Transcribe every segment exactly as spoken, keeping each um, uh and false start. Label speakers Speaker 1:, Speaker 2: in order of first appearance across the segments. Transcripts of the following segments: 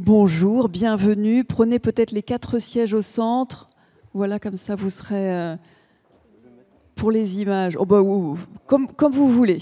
Speaker 1: Bonjour, bienvenue. Prenez peut-être les quatre sièges au centre. Voilà, comme ça, vous serez euh, pour les images. Oh, bah, ou, comme, comme vous voulez.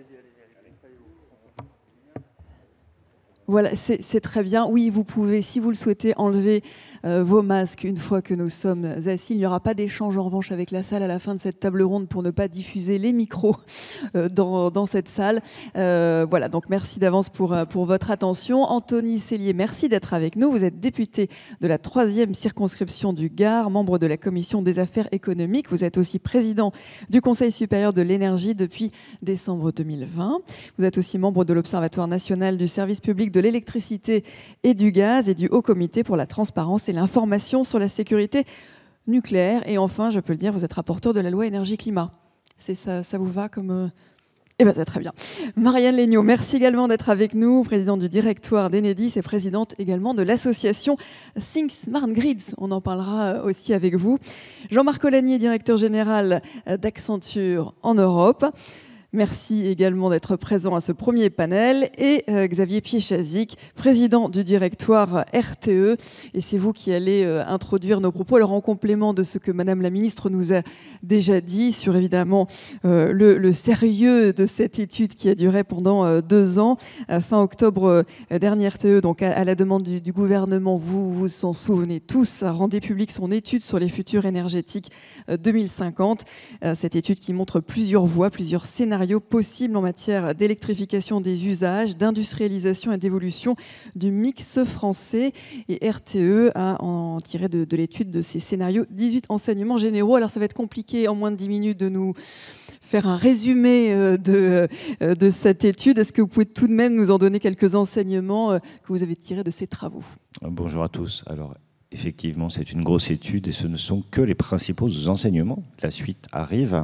Speaker 1: Voilà, c'est très bien. Oui, vous pouvez, si vous le souhaitez, enlever euh, vos masques une fois que nous sommes assis. Il n'y aura pas d'échange en revanche avec la salle à la fin de cette table ronde pour ne pas diffuser les micros euh, dans, dans cette salle. Euh, voilà, donc merci d'avance pour, pour votre attention. Anthony Cellier, merci d'être avec nous. Vous êtes député de la troisième circonscription du Gard, membre de la commission des affaires économiques. Vous êtes aussi président du Conseil supérieur de l'énergie depuis décembre deux mille vingt. Vous êtes aussi membre de l'Observatoire national du service public de de l'électricité et du gaz et du Haut Comité pour la transparence et l'information sur la sécurité nucléaire. Et enfin, je peux le dire, vous êtes rapporteur de la loi énergie-climat. C'est ça, ça vous va comme... Euh... Eh bien, c'est très bien. Marianne Legnaud, merci également d'être avec nous, présidente du directoire d'Enedis et présidente également de l'association Think Smart Grids. On en parlera aussi avec vous. Jean-Marc Olagnier, directeur général d'Accenture en Europe. Merci également d'être présent à ce premier panel. Et euh, Xavier Piechazic, président du directoire R T E. Et c'est vous qui allez euh, introduire nos propos. Alors en complément de ce que Madame la Ministre nous a déjà dit sur évidemment euh, le, le sérieux de cette étude qui a duré pendant euh, deux ans. Euh, fin octobre euh, dernier, R T E, donc à, à la demande du, du gouvernement, vous vous en souvenez tous, a rendu public son étude sur les futurs énergétiques euh, deux mille cinquante. Euh, cette étude qui montre plusieurs voies, plusieurs scénarios possibles en matière d'électrification des usages, d'industrialisation et d'évolution du mix français. Et R T E a en tiré de, de l'étude de ces scénarios dix-huit enseignements généraux. Alors ça va être compliqué en moins de dix minutes de nous faire un résumé de, de cette étude. Est-ce que vous pouvez tout de même nous en donner quelques enseignements que vous avez tirés de ces travaux?
Speaker 2: Bonjour à tous. Alors effectivement, c'est une grosse étude et ce ne sont que les principaux enseignements. La suite arrive.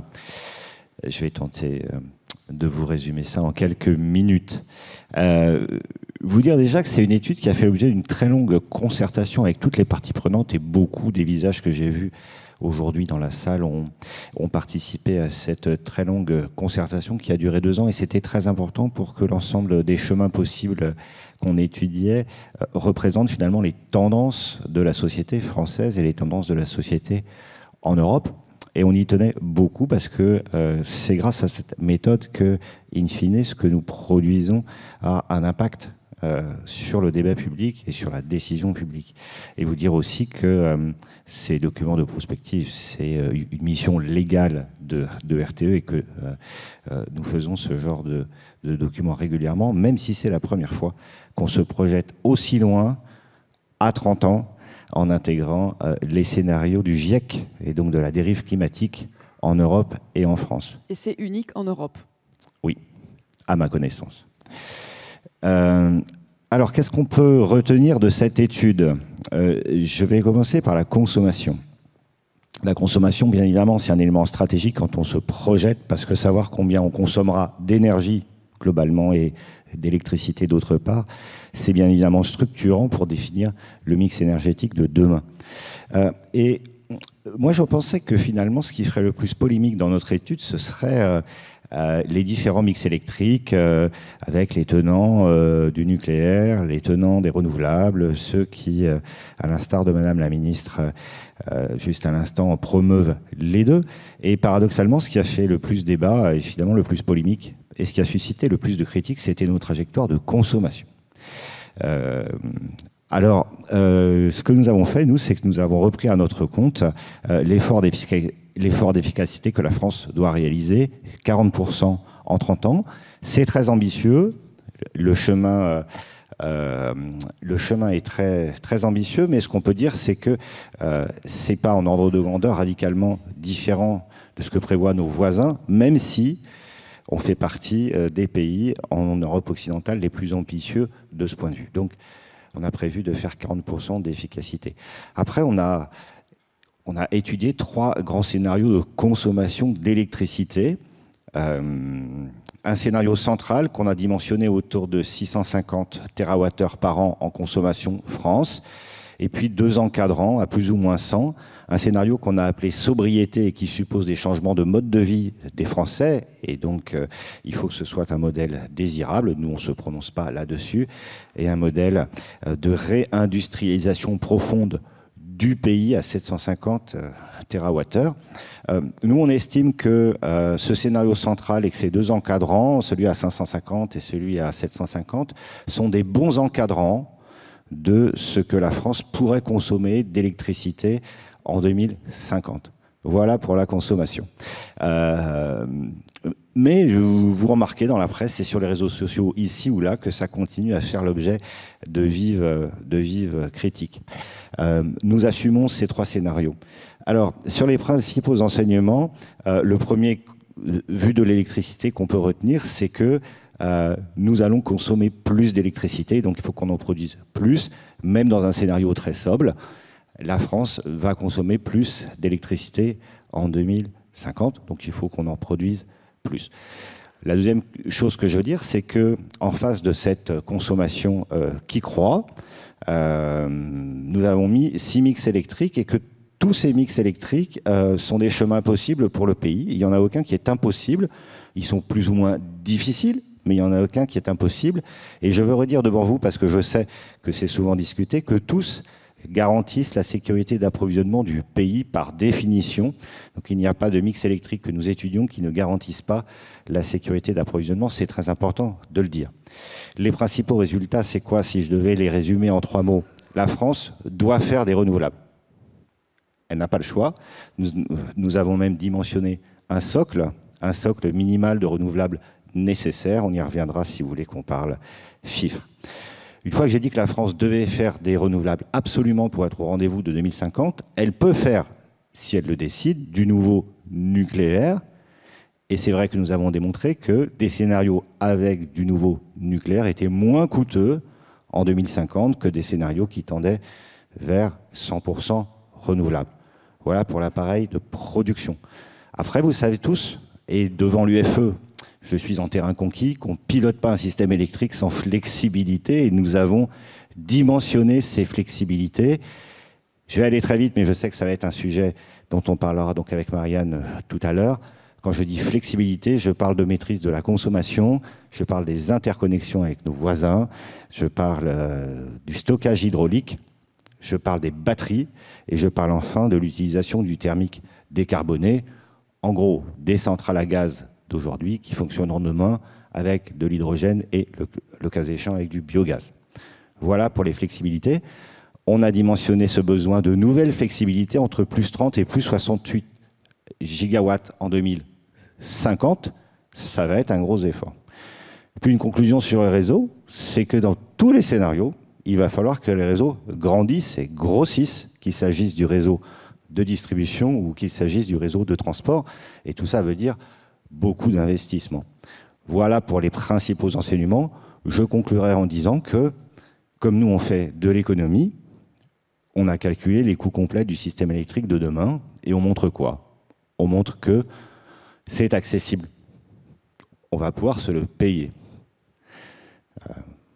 Speaker 2: Je vais tenter de vous résumer ça en quelques minutes. Euh, vous dire déjà que c'est une étude qui a fait l'objet d'une très longue concertation avec toutes les parties prenantes et beaucoup des visages que j'ai vus aujourd'hui dans la salle ont, ont participé à cette très longue concertation qui a duré deux ans et c'était très important pour que l'ensemble des chemins possibles qu'on étudiait euh, représentent finalement les tendances de la société française et les tendances de la société en Europe. Et on y tenait beaucoup parce que euh, c'est grâce à cette méthode que, in fine, ce que nous produisons a un impact euh, sur le débat public et sur la décision publique. Et vous dire aussi que euh, ces documents de prospective, c'est euh, une mission légale de, de R T E et que euh, euh, nous faisons ce genre de, de documents régulièrement, même si c'est la première fois qu'on se projette aussi loin, à trente ans, en intégrant euh, les scénarios du GIEC et donc de la dérive climatique en Europe et en France.
Speaker 1: Et c'est unique en Europe?
Speaker 2: Oui, à ma connaissance. Euh, alors, qu'est-ce qu'on peut retenir de cette étude? euh, Je vais commencer par la consommation. La consommation, bien évidemment, c'est un élément stratégique quand on se projette, parce que savoir combien on consommera d'énergie globalement et d'électricité d'autre part, c'est bien évidemment structurant pour définir le mix énergétique de demain. Euh, et moi, je pensais que finalement, ce qui ferait le plus polémique dans notre étude, ce serait euh, euh, les différents mix électriques euh, avec les tenants euh, du nucléaire, les tenants des renouvelables, ceux qui, euh, à l'instar de Madame la Ministre, euh, juste à l'instant, promeuvent les deux. Et paradoxalement, ce qui a fait le plus débat, et finalement le plus polémique, et ce qui a suscité le plus de critiques, c'était nos trajectoires de consommation. Euh, alors, euh, ce que nous avons fait, nous, c'est que nous avons repris à notre compte euh, l'effort d'efficacité que la France doit réaliser, quarante pour cent en trente ans. C'est très ambitieux. Le chemin, euh, euh, le chemin est très, très ambitieux, mais ce qu'on peut dire, c'est que euh, ce n'est pas en ordre de grandeur radicalement différent de ce que prévoient nos voisins, même si on fait partie des pays en Europe occidentale les plus ambitieux de ce point de vue. Donc, on a prévu de faire quarante pour cent d'efficacité. Après, on a, on a étudié trois grands scénarios de consommation d'électricité. Euh, un scénario central qu'on a dimensionné autour de six cent cinquante térawattheures par an en consommation France, et puis deux encadrants à plus ou moins cent, un scénario qu'on a appelé sobriété et qui suppose des changements de mode de vie des Français. Et donc, euh, il faut que ce soit un modèle désirable. Nous, on ne se prononce pas là-dessus. Et un modèle euh, de réindustrialisation profonde du pays à sept cent cinquante euh, térawattheures. Euh, nous, on estime que euh, ce scénario central et que ces deux encadrants, celui à cinq cent cinquante et celui à sept cent cinquante, sont des bons encadrants de ce que la France pourrait consommer d'électricité en deux mille cinquante. Voilà pour la consommation. Euh, mais vous remarquez dans la presse et sur les réseaux sociaux ici ou là que ça continue à faire l'objet de vives, de vives critiques. Euh, nous assumons ces trois scénarios. Alors, sur les principaux enseignements, euh, le premier, vu de l'électricité qu'on peut retenir, c'est que euh, nous allons consommer plus d'électricité, donc il faut qu'on en produise plus, même dans un scénario très sobre. La France va consommer plus d'électricité en deux mille cinquante, donc il faut qu'on en produise plus. La deuxième chose que je veux dire, c'est que en face de cette consommation euh, qui croît, euh, nous avons mis six mix électriques et que tous ces mix électriques euh, sont des chemins possibles pour le pays. Il n'y en a aucun qui est impossible. Ils sont plus ou moins difficiles, mais il n'y en a aucun qui est impossible. Et je veux redire devant vous, parce que je sais que c'est souvent discuté, que tous garantissent la sécurité d'approvisionnement du pays par définition. Donc il n'y a pas de mix électrique que nous étudions qui ne garantisse pas la sécurité d'approvisionnement. C'est très important de le dire. Les principaux résultats, c'est quoi si je devais les résumer en trois mots? La France doit faire des renouvelables. Elle n'a pas le choix. Nous, nous avons même dimensionné un socle, un socle minimal de renouvelables nécessaire. On y reviendra si vous voulez qu'on parle chiffres. Une fois que j'ai dit que la France devait faire des renouvelables absolument pour être au rendez-vous de deux mille cinquante, elle peut faire, si elle le décide, du nouveau nucléaire. Et c'est vrai que nous avons démontré que des scénarios avec du nouveau nucléaire étaient moins coûteux en deux mille cinquante que des scénarios qui tendaient vers cent pour cent renouvelables. Voilà pour l'appareil de production. Après, vous savez tous, et devant l'U F E, je suis en terrain conquis, qu'on ne pilote pas un système électrique sans flexibilité, et nous avons dimensionné ces flexibilités. Je vais aller très vite, mais je sais que ça va être un sujet dont on parlera donc avec Marianne tout à l'heure. Quand je dis flexibilité, je parle de maîtrise de la consommation, je parle des interconnexions avec nos voisins, je parle euh, du stockage hydraulique, je parle des batteries, et je parle enfin de l'utilisation du thermique décarboné, en gros, des centrales à gaz d'aujourd'hui qui fonctionneront demain avec de l'hydrogène et le, le cas échéant avec du biogaz. Voilà pour les flexibilités. On a dimensionné ce besoin de nouvelles flexibilités entre plus trente et plus soixante-huit gigawatts en deux mille cinquante. Ça va être un gros effort. Puis une conclusion sur le réseau, c'est que dans tous les scénarios, il va falloir que les réseaux grandissent et grossissent, qu'il s'agisse du réseau de distribution ou qu'il s'agisse du réseau de transport. Et tout ça veut dire beaucoup d'investissements. Voilà pour les principaux enseignements. Je conclurai en disant que, comme nous on fait de l'économie, on a calculé les coûts complets du système électrique de demain et on montre quoi? On montre que c'est accessible. On va pouvoir se le payer. Euh,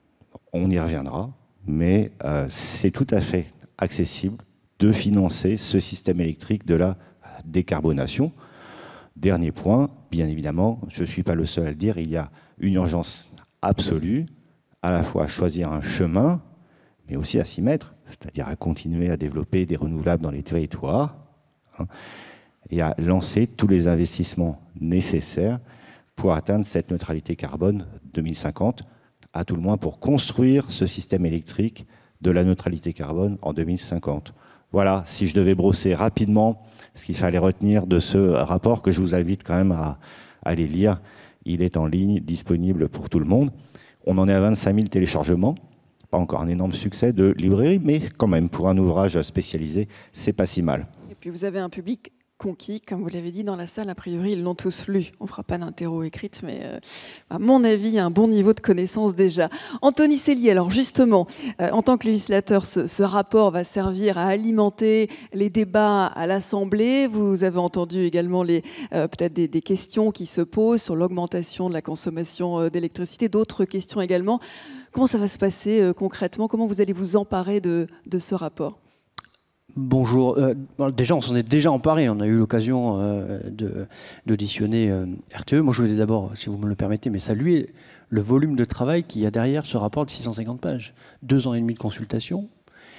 Speaker 2: on y reviendra, mais euh, c'est tout à fait accessible de financer ce système électrique de la décarbonation. Dernier point, bien évidemment, je ne suis pas le seul à le dire, il y a une urgence absolue, à la fois à choisir un chemin, mais aussi à s'y mettre, c'est-à-dire à continuer à développer des renouvelables dans les territoires, hein, et à lancer tous les investissements nécessaires pour atteindre cette neutralité carbone deux mille cinquante, à tout le moins pour construire ce système électrique de la neutralité carbone en deux mille cinquante. Voilà, si je devais brosser rapidement ce qu'il fallait retenir de ce rapport, que je vous invite quand même à, à aller lire. Il est en ligne, disponible pour tout le monde. On en est à vingt-cinq mille téléchargements. Pas encore un énorme succès de librairie, mais quand même, pour un ouvrage spécialisé, c'est pas si mal.
Speaker 1: Et puis vous avez un public conquis, comme vous l'avez dit, dans la salle. A priori, ils l'ont tous lu. On ne fera pas d'interro écrite, mais euh, à mon avis, il y a un bon niveau de connaissance déjà. Anthony Sellier, alors justement, euh, en tant que législateur, ce, ce rapport va servir à alimenter les débats à l'Assemblée. Vous avez entendu également les, euh, peut-être des, des questions qui se posent sur l'augmentation de la consommation euh, d'électricité, d'autres questions également. Comment ça va se passer euh, concrètement? Comment vous allez vous emparer de, de ce rapport?
Speaker 3: Bonjour. Euh, déjà, on s'en est déjà emparé. On a eu l'occasion euh, d'auditionner euh, R T E. Moi, je voulais d'abord, si vous me le permettez, mais saluer le volume de travail qu'il y a derrière ce rapport de six cent cinquante pages. Deux ans et demi de consultation,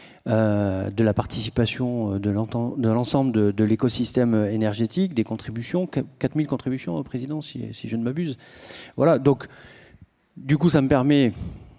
Speaker 3: euh, de la participation de l'ensemble de, de l'écosystème énergétique, des contributions, quatre mille contributions au président, si, si je ne m'abuse. Voilà, donc, du coup, ça me permet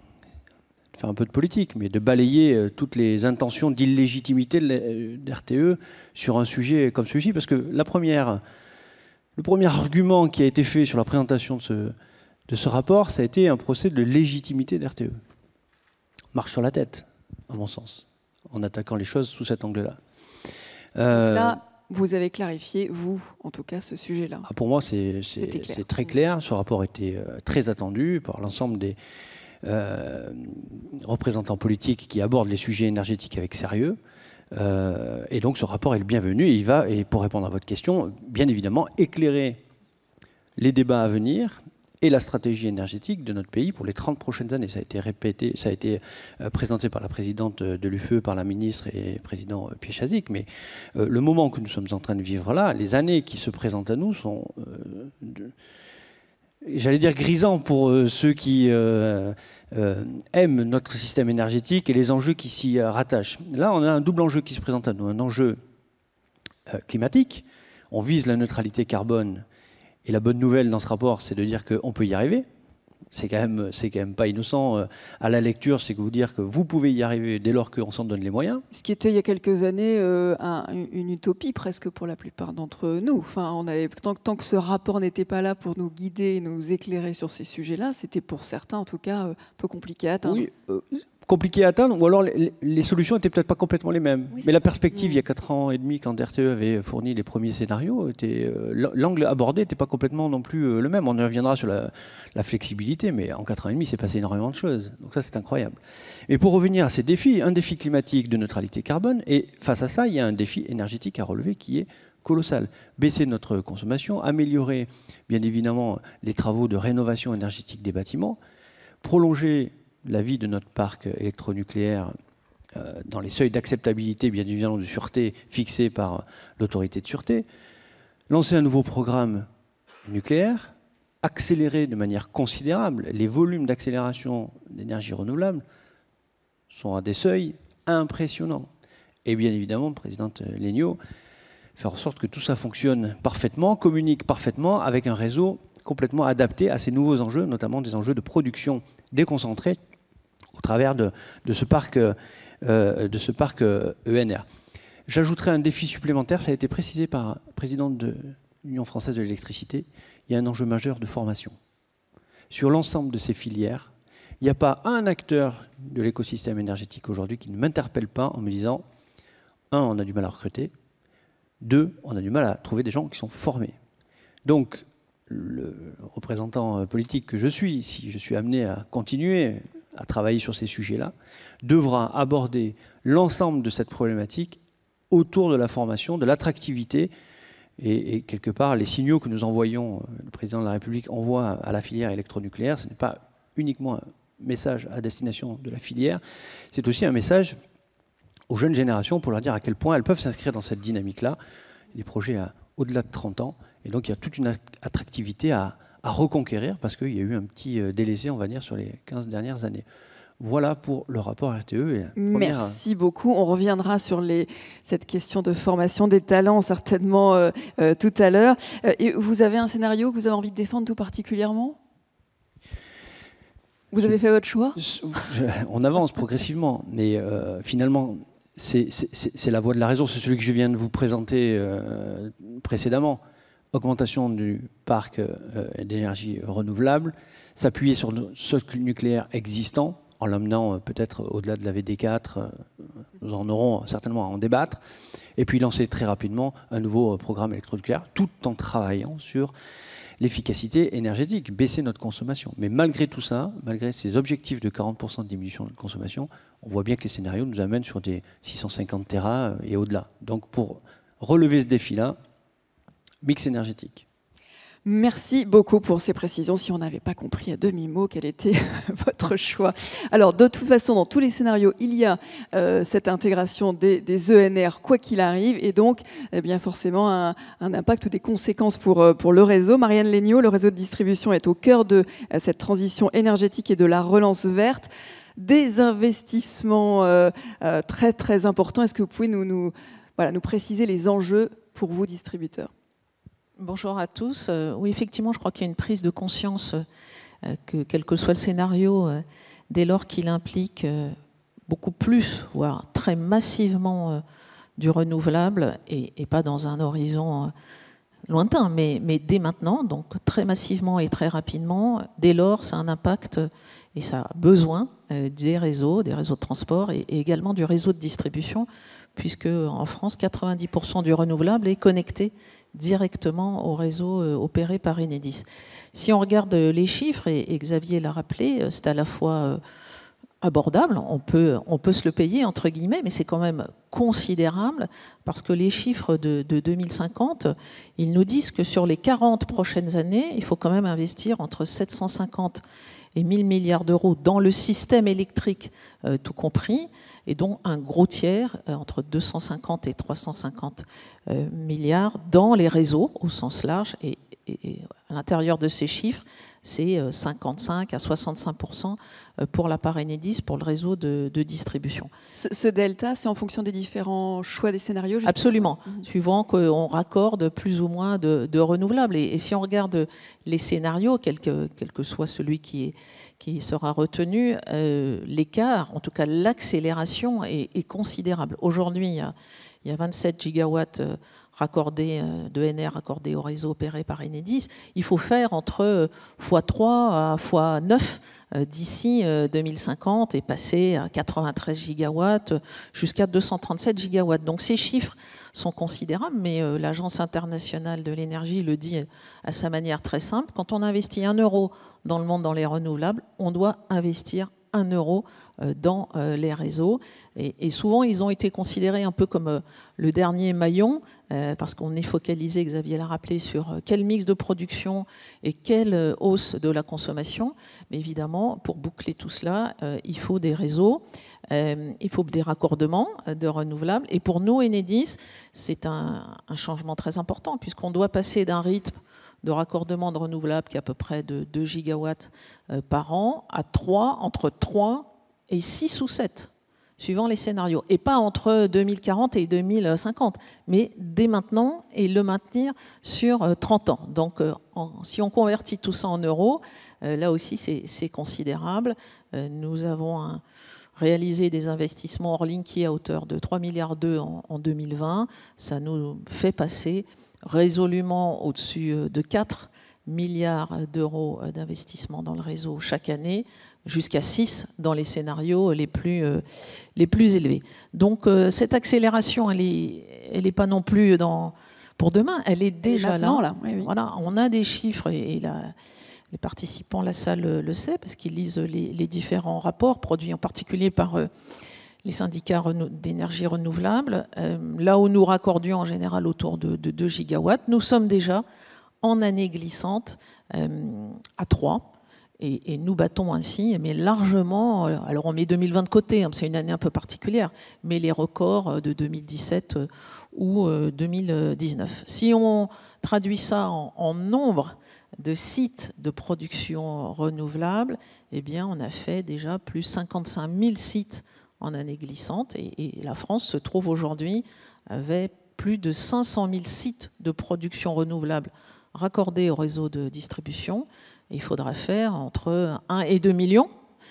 Speaker 3: de faire un peu de politique, mais de balayer euh, toutes les intentions d'illégitimité de R T E sur un sujet comme celui-ci, parce que la première, le premier argument qui a été fait sur la présentation de ce, de ce rapport, ça a été un procès de légitimité de R T E. Marche sur la tête, à mon sens, en attaquant les choses sous cet angle-là.
Speaker 1: Euh, là, vous avez clarifié, vous, en tout cas, ce sujet-là.
Speaker 3: Ah, pour moi, c'est très clair. Ce rapport était euh, très attendu par l'ensemble des Euh, représentants politiques qui abordent les sujets énergétiques avec sérieux. Euh, et donc ce rapport est le bienvenu. Et il va, et pour répondre à votre question, bien évidemment, éclairer les débats à venir et la stratégie énergétique de notre pays pour les trente prochaines années. Ça a été répété, ça a été euh, présenté par la présidente de l'U F E, par la ministre et président Piechazzik. Mais euh, le moment que nous sommes en train de vivre là, les années qui se présentent à nous sont euh, de, j'allais dire grisant pour euh, ceux qui euh, euh, aiment notre système énergétique et les enjeux qui s'y euh, rattachent. Là, on a un double enjeu qui se présente à nous. Un enjeu euh, climatique. On vise la neutralité carbone. Et la bonne nouvelle dans ce rapport, c'est de dire qu'on peut y arriver. C'est quand même, c'est quand même pas innocent. Euh, à la lecture, c'est que vous dire que vous pouvez y arriver dès lors qu'on s'en donne les moyens.
Speaker 1: Ce qui était il y a quelques années euh, un, une utopie presque pour la plupart d'entre nous. Enfin, on avait, tant, tant que ce rapport n'était pas là pour nous guider, nous éclairer sur ces sujets-là, c'était pour certains en tout cas un peu compliqué à atteindre.
Speaker 3: Oui, euh, compliqué à atteindre, ou alors les, les solutions n'étaient peut-être pas complètement les mêmes. Oui, mais la perspective, mmh. il y a quatre ans et demi, quand R T E avait fourni les premiers scénarios, euh, l'angle abordé n'était pas complètement non plus euh, le même. On y reviendra sur la, la flexibilité, mais en quatre ans et demi, il s'est passé énormément de choses. Donc ça, c'est incroyable. Et pour revenir à ces défis, un défi climatique de neutralité carbone, et face à ça, il y a un défi énergétique à relever qui est colossal. Baisser notre consommation, améliorer, bien évidemment, les travaux de rénovation énergétique des bâtiments, prolonger la vie de notre parc électronucléaire euh, dans les seuils d'acceptabilité, bien évidemment, de sûreté fixés par l'autorité de sûreté, lancer un nouveau programme nucléaire, accélérer de manière considérable. Les volumes d'accélération d'énergie renouvelable sont à des seuils impressionnants. Et bien évidemment, présidente Léniaud, faire en sorte que tout ça fonctionne parfaitement, communique parfaitement avec un réseau complètement adapté à ces nouveaux enjeux, notamment des enjeux de production déconcentrée au travers de, de ce parc, euh, de ce parc euh, E N R. J'ajouterai un défi supplémentaire, ça a été précisé par la présidente de l'Union française de l'électricité, il y a un enjeu majeur de formation. Sur l'ensemble de ces filières, il n'y a pas un acteur de l'écosystème énergétique aujourd'hui qui ne m'interpelle pas en me disant, un, on a du mal à recruter, deux, on a du mal à trouver des gens qui sont formés. Donc, le représentant politique que je suis, si je suis amené à continuer à travailler sur ces sujets-là, devra aborder l'ensemble de cette problématique autour de la formation, de l'attractivité et, et quelque part les signaux que nous envoyons, le président de la République envoie à la filière électronucléaire, ce n'est pas uniquement un message à destination de la filière, c'est aussi un message aux jeunes générations pour leur dire à quel point elles peuvent s'inscrire dans cette dynamique-là, des projets à au-delà de trente ans, et donc il y a toute une attractivité à, à reconquérir parce qu'il y a eu un petit délaissé, on va dire, sur les quinze dernières années. Voilà pour le rapport R T E. Et première...
Speaker 1: Merci beaucoup. On reviendra sur les, cette question de formation des talents certainement euh, euh, tout à l'heure. Euh, et vous avez un scénario que vous avez envie de défendre tout particulièrement ? Vous avez fait votre choix ?
Speaker 3: On avance progressivement, mais euh, finalement, c'est la voie de la raison. C'est celui que je viens de vous présenter euh, précédemment. Augmentation du parc euh, d'énergie renouvelable, s'appuyer sur le socle nucléaire existant, en l'amenant euh, peut-être au-delà de la V D quatre, euh, nous en aurons certainement à en débattre, et puis lancer très rapidement un nouveau euh, programme électronucléaire, tout en travaillant sur l'efficacité énergétique, baisser notre consommation. Mais malgré tout ça, malgré ces objectifs de quarante pour cent de diminution de consommation, on voit bien que les scénarios nous amènent sur des six cent cinquante téra et au-delà. Donc pour relever ce défi-là, mix énergétique.
Speaker 1: Merci beaucoup pour ces précisions. Si on n'avait pas compris à demi-mot quel était votre choix. Alors, de toute façon, dans tous les scénarios, il y a euh, cette intégration des, des E N R, quoi qu'il arrive, et donc, eh bien, forcément, un, un impact ou des conséquences pour, pour le réseau. Marianne Legnaud, le réseau de distribution est au cœur de euh, cette transition énergétique et de la relance verte. Des investissements euh, euh, très, très importants. Est-ce que vous pouvez nous, nous, voilà, nous préciser les enjeux pour vous, distributeurs ?
Speaker 4: Bonjour à tous. Euh, oui, effectivement, je crois qu'il y a une prise de conscience euh, que, quel que soit le scénario, euh, dès lors qu'il implique euh, beaucoup plus, voire très massivement, euh, du renouvelable, et, et pas dans un horizon euh, lointain, mais, mais dès maintenant, donc très massivement et très rapidement, dès lors, ça a un impact et ça a besoin euh, des réseaux, des réseaux de transport et, et également du réseau de distribution, puisque en France, quatre-vingt-dix pour cent du renouvelable est connecté directement au réseau opéré par Enedis. Si on regarde les chiffres, et Xavier l'a rappelé, c'est à la fois abordable, on peut, on peut se le payer, entre guillemets, mais c'est quand même considérable, parce que les chiffres de, de deux mille cinquante, ils nous disent que sur les quarante prochaines années, il faut quand même investir entre sept cent cinquante et mille milliards d'euros dans le système électrique, euh, tout compris, et dont un gros tiers, euh, entre deux cent cinquante et trois cent cinquante euh, milliards, dans les réseaux au sens large. Et, et, et à l'intérieur de ces chiffres, c'est euh, cinquante-cinq à soixante-cinq pour cent pour la part Enedis, pour le réseau de, de distribution.
Speaker 1: Ce, ce delta, c'est en fonction des différents choix des scénarios?
Speaker 4: Absolument, mmh. Suivant qu'on raccorde plus ou moins de, de renouvelables. Et, et si on regarde les scénarios, quel que, quel que soit celui qui, est, qui sera retenu, euh, l'écart, en tout cas l'accélération est, est considérable. Aujourd'hui, il y a, il y a vingt-sept gigawatts euh, raccordés, euh, de N R raccordés au réseau opéré par Enedis. Il faut faire entre fois trois à fois neuf d'ici deux mille cinquante et passer à quatre-vingt-treize gigawatts jusqu'à deux cent trente-sept gigawatts. Donc ces chiffres sont considérables, mais l'Agence internationale de l'énergie le dit à sa manière très simple. Quand on investit un euro dans le monde dans les renouvelables, on doit investir un euro dans les réseaux. Et, et souvent, ils ont été considérés un peu comme le dernier maillon, parce qu'on est focalisé, Xavier l'a rappelé, sur quel mix de production et quelle hausse de la consommation. Mais évidemment, pour boucler tout cela, il faut des réseaux, il faut des raccordements de renouvelables. Et pour nous, Enedis, c'est un, un changement très important, puisqu'on doit passer d'un rythme de raccordement de renouvelables qui est à peu près de deux gigawatts par an à trois, entre trois et six ou sept, suivant les scénarios. Et pas entre deux mille quarante et deux mille cinquante, mais dès maintenant et le maintenir sur trente ans. Donc en, si on convertit tout ça en euros, là aussi c'est considérable. Nous avons un, réalisé des investissements hors Linky à hauteur de trois milliards deux en, en deux mille vingt. Ça nous fait passer résolument au-dessus de quatre milliards d'euros d'investissement dans le réseau chaque année, jusqu'à six dans les scénarios les plus, euh, les plus élevés. Donc euh, cette accélération, elle n'est elle est pas non plus dans, pour demain, elle est déjà là.
Speaker 1: là. Oui, oui.
Speaker 4: Voilà, on a des chiffres, et, et la, les participants à la salle le savent, parce qu'ils lisent les, les différents rapports, produits en particulier par euh, les syndicats d'énergie renouvelable. Euh, là où nous raccordions en général autour de, de deux gigawatts, nous sommes déjà en année glissante euh, à trois. Et, et nous battons ainsi, mais largement, alors on met deux mille vingt de côté, hein, c'est une année un peu particulière, mais les records de deux mille dix-sept euh, ou euh, deux mille dix-neuf. Si on traduit ça en, en nombre de sites de production renouvelable, eh bien on a fait déjà plus cinquante-cinq mille sites en année glissante, et, et la France se trouve aujourd'hui avec plus de cinq cent mille sites de production renouvelable raccordés au réseau de distribution. Et il faudra faire entre un et deux millions,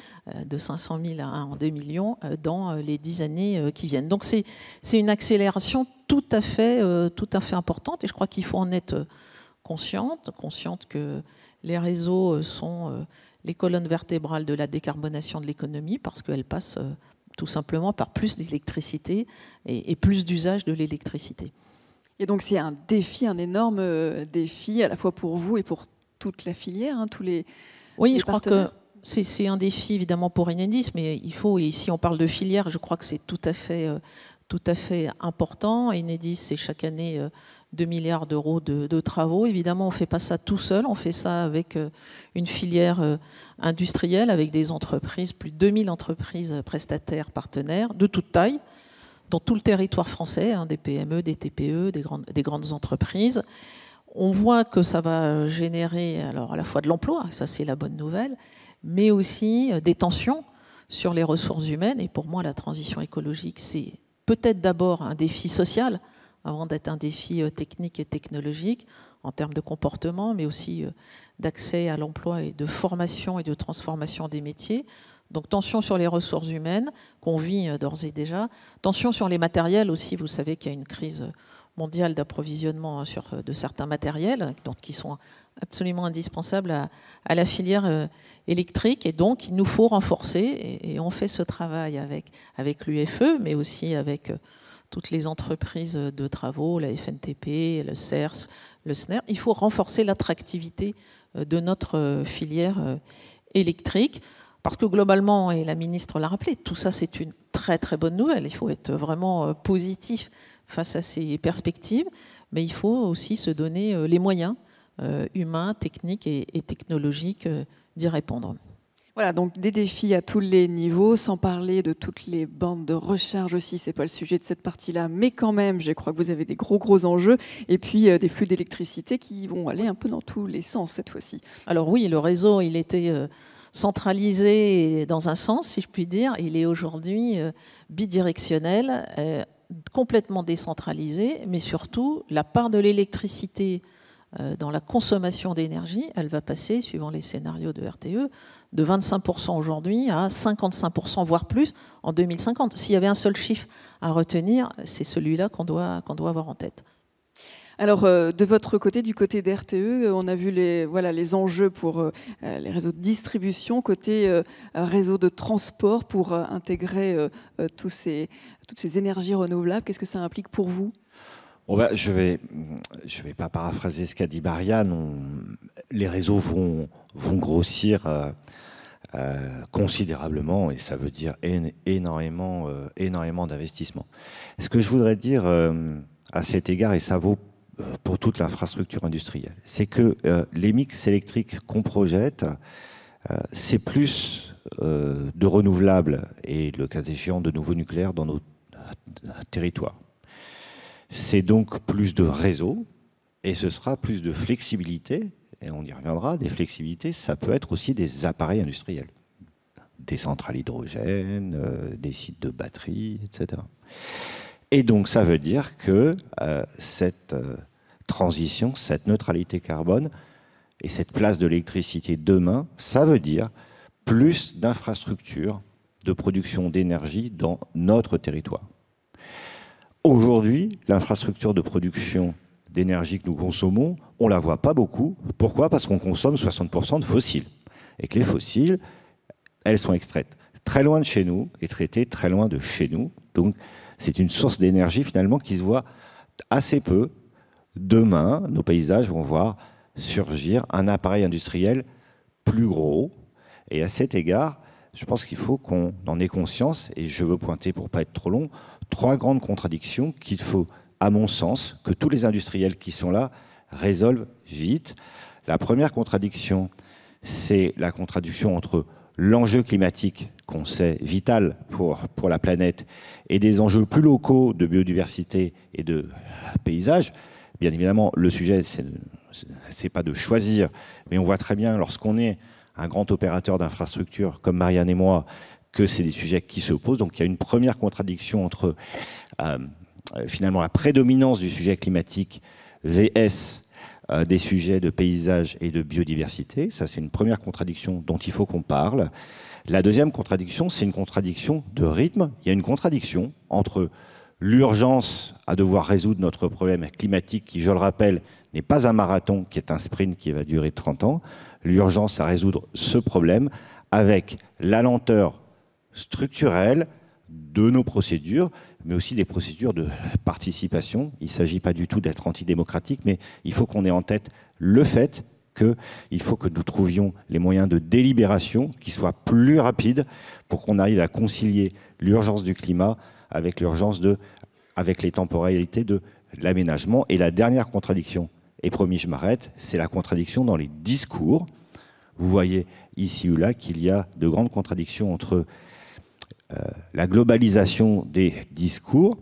Speaker 4: de cinq cent mille à un et deux millions dans les dix années qui viennent. Donc c'est une accélération tout à fait, tout à fait importante, et je crois qu'il faut en être consciente, consciente que les réseaux sont les colonnes vertébrales de la décarbonation de l'économie, parce qu'elles passent tout simplement par plus d'électricité et, et plus d'usage de l'électricité.
Speaker 1: Et donc c'est un défi, un énorme défi, à la fois pour vous et pour toute la filière, hein, tous les
Speaker 4: Oui,
Speaker 1: les
Speaker 4: je crois que c'est un défi évidemment pour Enedis, mais il faut, et ici on parle de filière, je crois que c'est tout à fait, tout à fait important. Enedis, c'est chaque année deux milliards d'euros de, de travaux. Évidemment, on ne fait pas ça tout seul, on fait ça avec une filière industrielle, avec des entreprises, plus de deux mille entreprises prestataires, partenaires, de toute taille, dans tout le territoire français, hein, des P M E, des T P E, des grandes, des grandes entreprises. On voit que ça va générer alors, à la fois de l'emploi, ça c'est la bonne nouvelle, mais aussi des tensions sur les ressources humaines. Et pour moi, la transition écologique, c'est peut-être d'abord un défi social, avant d'être un défi technique et technologique, en termes de comportement, mais aussi d'accès à l'emploi et de formation et de transformation des métiers. Donc tension sur les ressources humaines, qu'on vit d'ores et déjà. Tension sur les matériels aussi, vous savez qu'il y a une crise mondiale d'approvisionnement sur de certains matériels, donc, qui sont absolument indispensables à, à la filière électrique. Et donc, il nous faut renforcer, et, et on fait ce travail avec, avec l'U F E, mais aussi avec toutes les entreprises de travaux, la F N T P, le C E R S, le S N E R. Il faut renforcer l'attractivité de notre filière électrique. Parce que globalement, et la ministre l'a rappelé, tout ça c'est une très très bonne nouvelle. Il faut être vraiment positif face à ces perspectives, mais il faut aussi se donner les moyens humains, techniques et technologiques d'y répondre.
Speaker 1: Voilà, donc des défis à tous les niveaux, sans parler de toutes les bandes de recharge aussi, c'est pas le sujet de cette partie-là, mais quand même, je crois que vous avez des gros gros enjeux, et puis euh, des flux d'électricité qui vont aller un peu dans tous les sens cette fois-ci.
Speaker 4: Alors oui, le réseau, il était euh, centralisé dans un sens, si je puis dire, il est aujourd'hui euh, bidirectionnel, euh, complètement décentralisé, mais surtout, la part de l'électricité euh, dans la consommation d'énergie, elle va passer, suivant les scénarios de R T E, de vingt-cinq pour cent aujourd'hui à cinquante-cinq pour cent, voire plus, en deux mille cinquante. S'il y avait un seul chiffre à retenir, c'est celui-là qu'on doit, qu'on doit avoir en tête.
Speaker 1: Alors, euh, de votre côté, du côté d'R T E, on a vu les, voilà, les enjeux pour euh, les réseaux de distribution, côté euh, réseau de transport pour euh, intégrer euh, euh, tous ces, toutes ces énergies renouvelables. Qu'est-ce que ça implique pour vous ?
Speaker 2: Bon bah, je ne vais, je vais pas paraphraser ce qu'a dit Marianne. On, les réseaux vont, vont grossir euh, euh, considérablement, et ça veut dire énormément, euh, énormément d'investissements. Ce que je voudrais dire euh, à cet égard, et ça vaut pour toute l'infrastructure industrielle, c'est que euh, les mix électriques qu'on projette, euh, c'est plus euh, de renouvelables et, le cas échéant, de nouveaux nucléaires dans nos territoires. C'est donc plus de réseaux et ce sera plus de flexibilité, et on y reviendra, des flexibilités, ça peut être aussi des appareils industriels, des centrales hydrogène, euh, des sites de batteries, et cetera. Et donc ça veut dire que euh, cette euh, transition, cette neutralité carbone et cette place de l'électricité demain, ça veut dire plus d'infrastructures de production d'énergie dans notre territoire. Aujourd'hui, l'infrastructure de production d'énergie que nous consommons, on ne la voit pas beaucoup. Pourquoi ? Parce qu'on consomme soixante pour cent de fossiles. Et que les fossiles, elles sont extraites très loin de chez nous et traitées très loin de chez nous. Donc, c'est une source d'énergie finalement qui se voit assez peu. Demain, nos paysages vont voir surgir un appareil industriel plus gros. Et à cet égard, je pense qu'il faut qu'on en ait conscience, et je veux pointer, pour ne pas être trop long, trois grandes contradictions qu'il faut, à mon sens, que tous les industriels qui sont là résolvent vite. La première contradiction, c'est la contradiction entre l'enjeu climatique, qu'on sait vital pour, pour la planète, et des enjeux plus locaux de biodiversité et de paysage. Bien évidemment, le sujet, c'est n'est pas de choisir, mais on voit très bien, lorsqu'on est un grand opérateur d'infrastructure comme Marianne et moi, que c'est des sujets qui se posent. Donc il y a une première contradiction entre euh, finalement la prédominance du sujet climatique vs euh, des sujets de paysage et de biodiversité. Ça, c'est une première contradiction dont il faut qu'on parle. La deuxième contradiction, c'est une contradiction de rythme. Il y a une contradiction entre l'urgence à devoir résoudre notre problème climatique, qui, je le rappelle, n'est pas un marathon, qui est un sprint qui va durer trente ans, l'urgence à résoudre ce problème avec la lenteur structurelle de nos procédures, mais aussi des procédures de participation. Il ne s'agit pas du tout d'être antidémocratique, mais il faut qu'on ait en tête le fait qu'il faut que nous trouvions les moyens de délibération qui soient plus rapides pour qu'on arrive à concilier l'urgence du climat avec l'urgence de, avec les temporalités de l'aménagement. Et la dernière contradiction, et promis je m'arrête, c'est la contradiction dans les discours. Vous voyez ici ou là qu'il y a de grandes contradictions entre euh, la globalisation des discours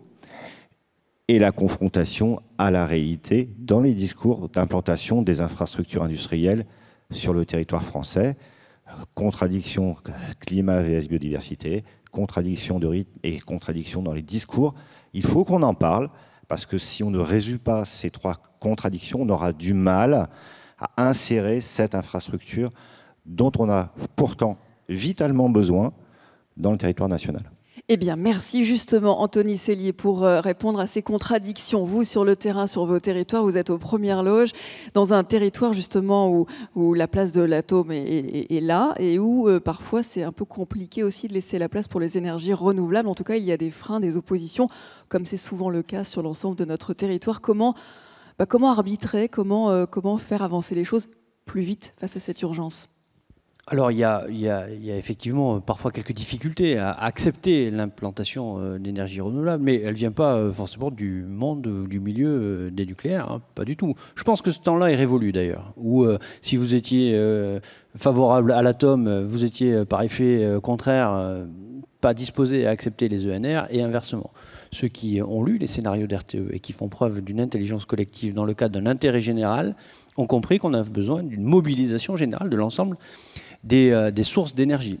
Speaker 2: et la confrontation à la réalité dans les discours d'implantation des infrastructures industrielles sur le territoire français. Contradiction climat vs biodiversité, contradiction de rythme et contradiction dans les discours. Il faut qu'on en parle, parce que si on ne résout pas ces trois contradictions, on aura du mal à insérer cette infrastructure dont on a pourtant vitalement besoin dans le territoire national.
Speaker 1: Eh bien, merci justement Anthony Sellier pour répondre à ces contradictions. Vous, sur le terrain, sur vos territoires, vous êtes aux premières loges, dans un territoire justement où, où la place de l'atome est, est, est là et où euh, parfois c'est un peu compliqué aussi de laisser la place pour les énergies renouvelables. En tout cas, il y a des freins, des oppositions, comme c'est souvent le cas sur l'ensemble de notre territoire. Comment, bah, comment arbitrer, comment, euh, comment faire avancer les choses plus vite face à cette urgence ?
Speaker 3: Alors, il y, a, il, y a, il y a effectivement parfois quelques difficultés à accepter l'implantation d'énergie renouvelable, mais elle ne vient pas forcément du monde, du milieu des nucléaires, hein, pas du tout. Je pense que ce temps-là est révolu d'ailleurs, où euh, si vous étiez euh, favorable à l'atome, vous étiez par effet euh, contraire, euh, pas disposé à accepter les E N R, et inversement. Ceux qui ont lu les scénarios d'R T E et qui font preuve d'une intelligence collective dans le cadre d'un intérêt général ont compris qu'on a besoin d'une mobilisation générale de l'ensemble Des, euh, des sources d'énergie.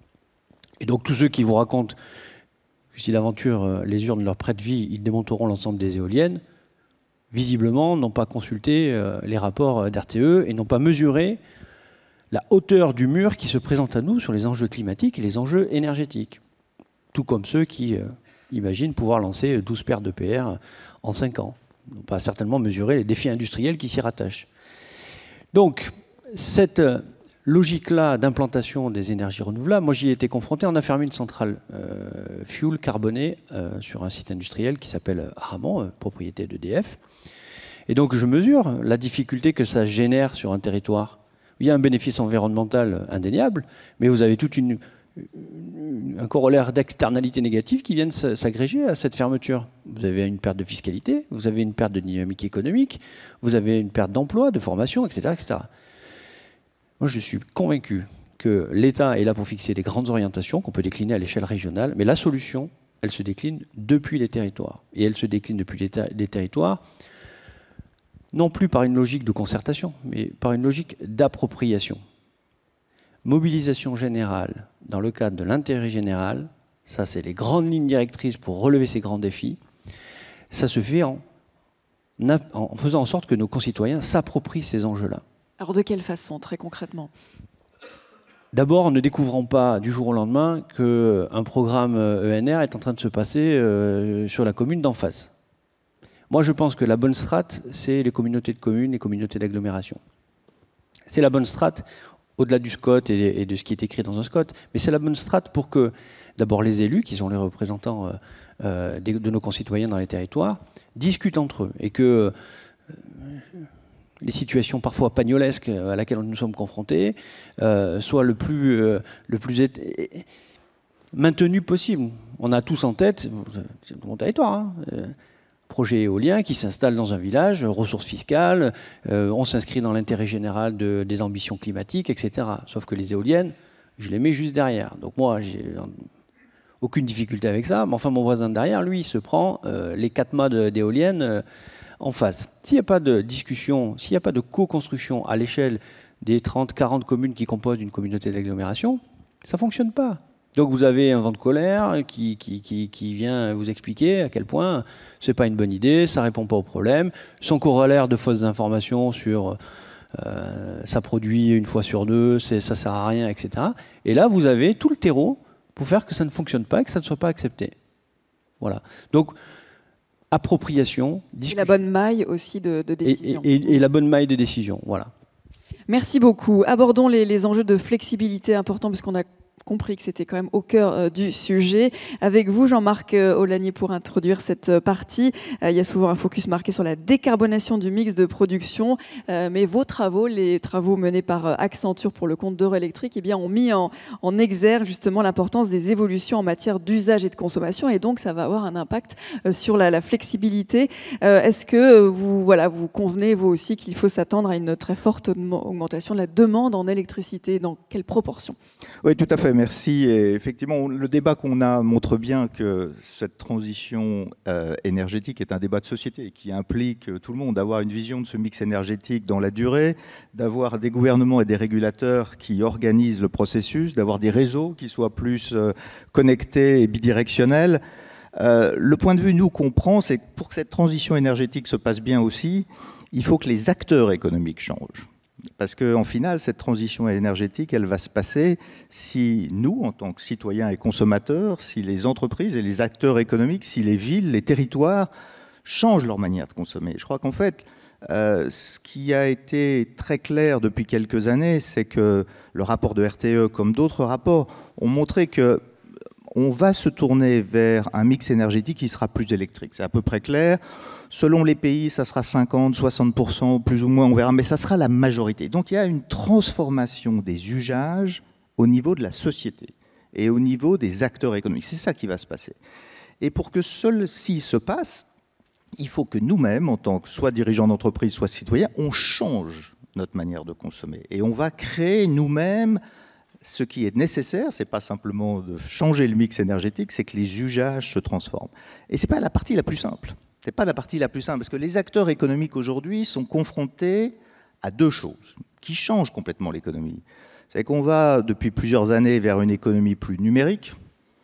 Speaker 3: Et donc tous ceux qui vous racontent que si l'aventure euh, les urne leur prête vie, ils démonteront l'ensemble des éoliennes, visiblement n'ont pas consulté euh, les rapports d'R T E et n'ont pas mesuré la hauteur du mur qui se présente à nous sur les enjeux climatiques et les enjeux énergétiques. Tout comme ceux qui euh, imaginent pouvoir lancer douze paires d'E P R en cinq ans. Ils n'ont pas certainement mesuré les défis industriels qui s'y rattachent. Donc, cette euh, logique-là d'implantation des énergies renouvelables, moi j'y ai été confronté. On a fermé une centrale euh, fuel carbonée euh, sur un site industriel qui s'appelle Aramon, euh, propriété d'E D F. Et donc je mesure la difficulté que ça génère sur un territoire. Il y a un bénéfice environnemental indéniable, mais vous avez toute une, une, un corollaire d'externalités négatives qui viennent s'agréger à cette fermeture. Vous avez une perte de fiscalité, vous avez une perte de dynamique économique, vous avez une perte d'emploi, de formation, et cetera, et cetera. Moi, je suis convaincu que l'État est là pour fixer des grandes orientations qu'on peut décliner à l'échelle régionale, mais la solution, elle se décline depuis les territoires. Et elle se décline depuis les, ter les territoires, non plus par une logique de concertation, mais par une logique d'appropriation. Mobilisation générale dans le cadre de l'intérêt général, ça c'est les grandes lignes directrices pour relever ces grands défis, ça se fait en, en faisant en sorte que nos concitoyens s'approprient ces enjeux-là.
Speaker 1: Alors de quelle façon, très concrètement?
Speaker 3: D'abord, en ne découvrant pas du jour au lendemain qu'un programme E N R est en train de se passer euh, sur la commune d'en face. Moi, je pense que la bonne strate, c'est les communautés de communes, les communautés d'agglomération. C'est la bonne strate, au-delà du S C O T et, et de ce qui est écrit dans un S C O T, mais c'est la bonne strate pour que, d'abord, les élus, qui sont les représentants euh, euh, de, de nos concitoyens dans les territoires, discutent entre eux et que euh, les situations parfois pagnolesques à laquelle nous sommes confrontés euh, soient le plus, euh, le plus maintenues possible. On a tous en tête, c'est mon territoire, hein, euh, projet éolien qui s'installe dans un village, ressources fiscales, euh, on s'inscrit dans l'intérêt général de, des ambitions climatiques, et cetera. Sauf que les éoliennes, je les mets juste derrière. Donc moi, j'ai aucune difficulté avec ça, mais enfin mon voisin derrière, lui, il se prend euh, les quatre mâts d'éoliennes euh, en face. S'il n'y a pas de discussion, s'il n'y a pas de co-construction à l'échelle des trente, quarante communes qui composent une communauté d'agglomération, ça ne fonctionne pas. Donc vous avez un vent de colère qui, qui, qui, qui vient vous expliquer à quel point ce n'est pas une bonne idée, ça ne répond pas au problème, son corollaire de fausses informations sur euh, ça produit une fois sur deux, ça ne sert à rien, et cetera. Et là, vous avez tout le terreau pour faire que ça ne fonctionne pas et que ça ne soit pas accepté. Voilà. Donc, appropriation, discussion.
Speaker 1: Et la bonne maille aussi de, de décision.
Speaker 3: Et, et, et la bonne maille de décision, voilà.
Speaker 1: Merci beaucoup. Abordons les, les enjeux de flexibilité importants, puisqu'on a compris que c'était quand même au cœur euh, du sujet. Avec vous, Jean-Marc euh, Aulagnier, pour introduire cette euh, partie, euh, il y a souvent un focus marqué sur la décarbonation du mix de production, euh, mais vos travaux, les travaux menés par euh, Accenture pour le compte d'Euroélectrique, eh bien, ont mis en, en exergue justement l'importance des évolutions en matière d'usage et de consommation, et donc ça va avoir un impact euh, sur la, la flexibilité. Euh, est-ce que euh, vous, voilà, vous convenez, vous aussi, qu'il faut s'attendre à une très forte augmentation de la demande en électricité? Dans quelle proportion?
Speaker 5: Oui, tout à fait, merci. Et effectivement, le débat qu'on a montre bien que cette transition euh, énergétique est un débat de société qui implique tout le monde, d'avoir une vision de ce mix énergétique dans la durée, d'avoir des gouvernements et des régulateurs qui organisent le processus, d'avoir des réseaux qui soient plus euh, connectés et bidirectionnels. Euh, le point de vue, nous, qu'on prend, c'est que pour que cette transition énergétique se passe bien aussi, il faut que les acteurs économiques changent. Parce qu'en final, cette transition énergétique, elle va se passer si nous, en tant que citoyens et consommateurs, si les entreprises et les acteurs économiques, si les villes, les territoires changent leur manière de consommer. Je crois qu'en fait, euh, ce qui a été très clair depuis quelques années, c'est que le rapport de R T E, comme d'autres rapports, ont montré que on va se tourner vers un mix énergétique qui sera plus électrique. C'est à peu près clair. Selon les pays, ça sera cinquante, soixante pour cent, plus ou moins, on verra, mais ça sera la majorité. Donc il y a une transformation des usages au niveau de la société et au niveau des acteurs économiques. C'est ça qui va se passer. Et pour que ceci se passe, il faut que nous-mêmes, en tant que soit dirigeants d'entreprise, soit citoyens, on change notre manière de consommer. Et on va créer nous-mêmes ce qui est nécessaire. Ce n'est pas simplement de changer le mix énergétique, c'est que les usages se transforment. Et ce n'est pas la partie la plus simple. Ce n'est pas la partie la plus simple, parce que les acteurs économiques aujourd'hui sont confrontés à deux choses qui changent complètement l'économie. C'est qu'on va, depuis plusieurs années, vers une économie plus numérique.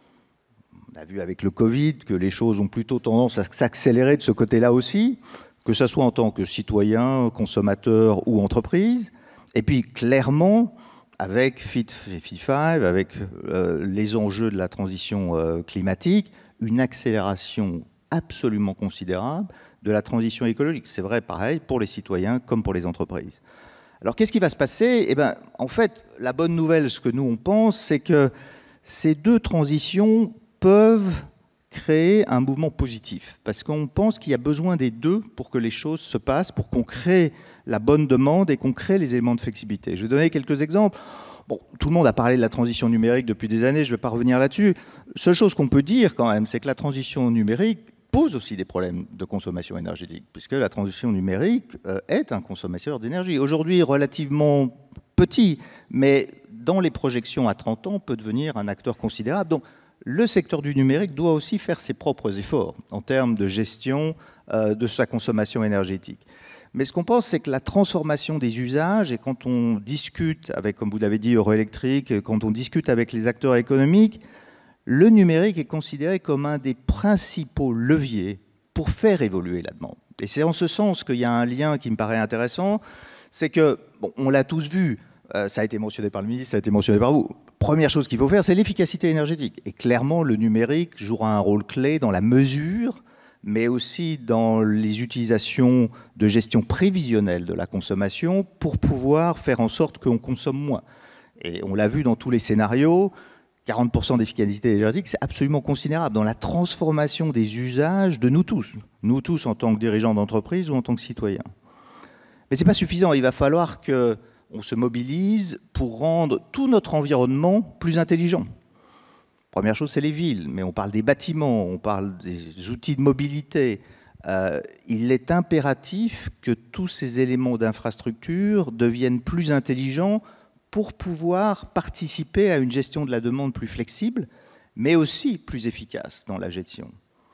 Speaker 5: On a vu avec le Covid que les choses ont plutôt tendance à s'accélérer de ce côté-là aussi, que ce soit en tant que citoyen, consommateur ou entreprise. Et puis, clairement, avec Fit cinq, avec euh, les enjeux de la transition euh, climatique, une accélération absolument considérable de la transition écologique. C'est vrai, pareil, pour les citoyens comme pour les entreprises. Alors, qu'est-ce qui va se passer? Eh bien, en fait, la bonne nouvelle, ce que nous, on pense, c'est que ces deux transitions peuvent créer un mouvement positif. Parce qu'on pense qu'il y a besoin des deux pour que les choses se passent, pour qu'on crée la bonne demande et qu'on crée les éléments de flexibilité. Je vais donner quelques exemples. Bon, tout le monde a parlé de la transition numérique depuis des années, je ne vais pas revenir là-dessus. Seule chose qu'on peut dire quand même, c'est que la transition numérique pose aussi des problèmes de consommation énergétique, puisque la transition numérique euh, est un consommateur d'énergie. Aujourd'hui, relativement petit, mais dans les projections à trente ans, peut devenir un acteur considérable. Donc, le secteur du numérique doit aussi faire ses propres efforts en termes de gestion euh, de sa consommation énergétique. Mais ce qu'on pense, c'est que la transformation des usages, et quand on discute avec, comme vous l'avez dit, Euroélectrique, quand on discute avec les acteurs économiques, le numérique est considéré comme un des principaux leviers pour faire évoluer la demande. Et c'est en ce sens qu'il y a un lien qui me paraît intéressant, c'est que, bon, on l'a tous vu, euh, ça a été mentionné par le ministre, ça a été mentionné par vous. Première chose qu'il faut faire, c'est l'efficacité énergétique. Et clairement, le numérique jouera un rôle clé dans la mesure, mais aussi dans les utilisations de gestion prévisionnelle de la consommation pour pouvoir faire en sorte qu'on consomme moins. Et on l'a vu dans tous les scénarios, quarante pour cent d'efficacité énergétique, c'est absolument considérable dans la transformation des usages de nous tous, nous tous en tant que dirigeants d'entreprise ou en tant que citoyens. Mais ce n'est pas suffisant, il va falloir qu'on se mobilise pour rendre tout notre environnement plus intelligent. Première chose, c'est les villes, mais on parle des bâtiments, on parle des outils de mobilité. Euh, il est impératif que tous ces éléments d'infrastructure deviennent plus intelligents pour pouvoir participer à une gestion de la demande plus flexible, mais aussi plus efficace dans la gestion.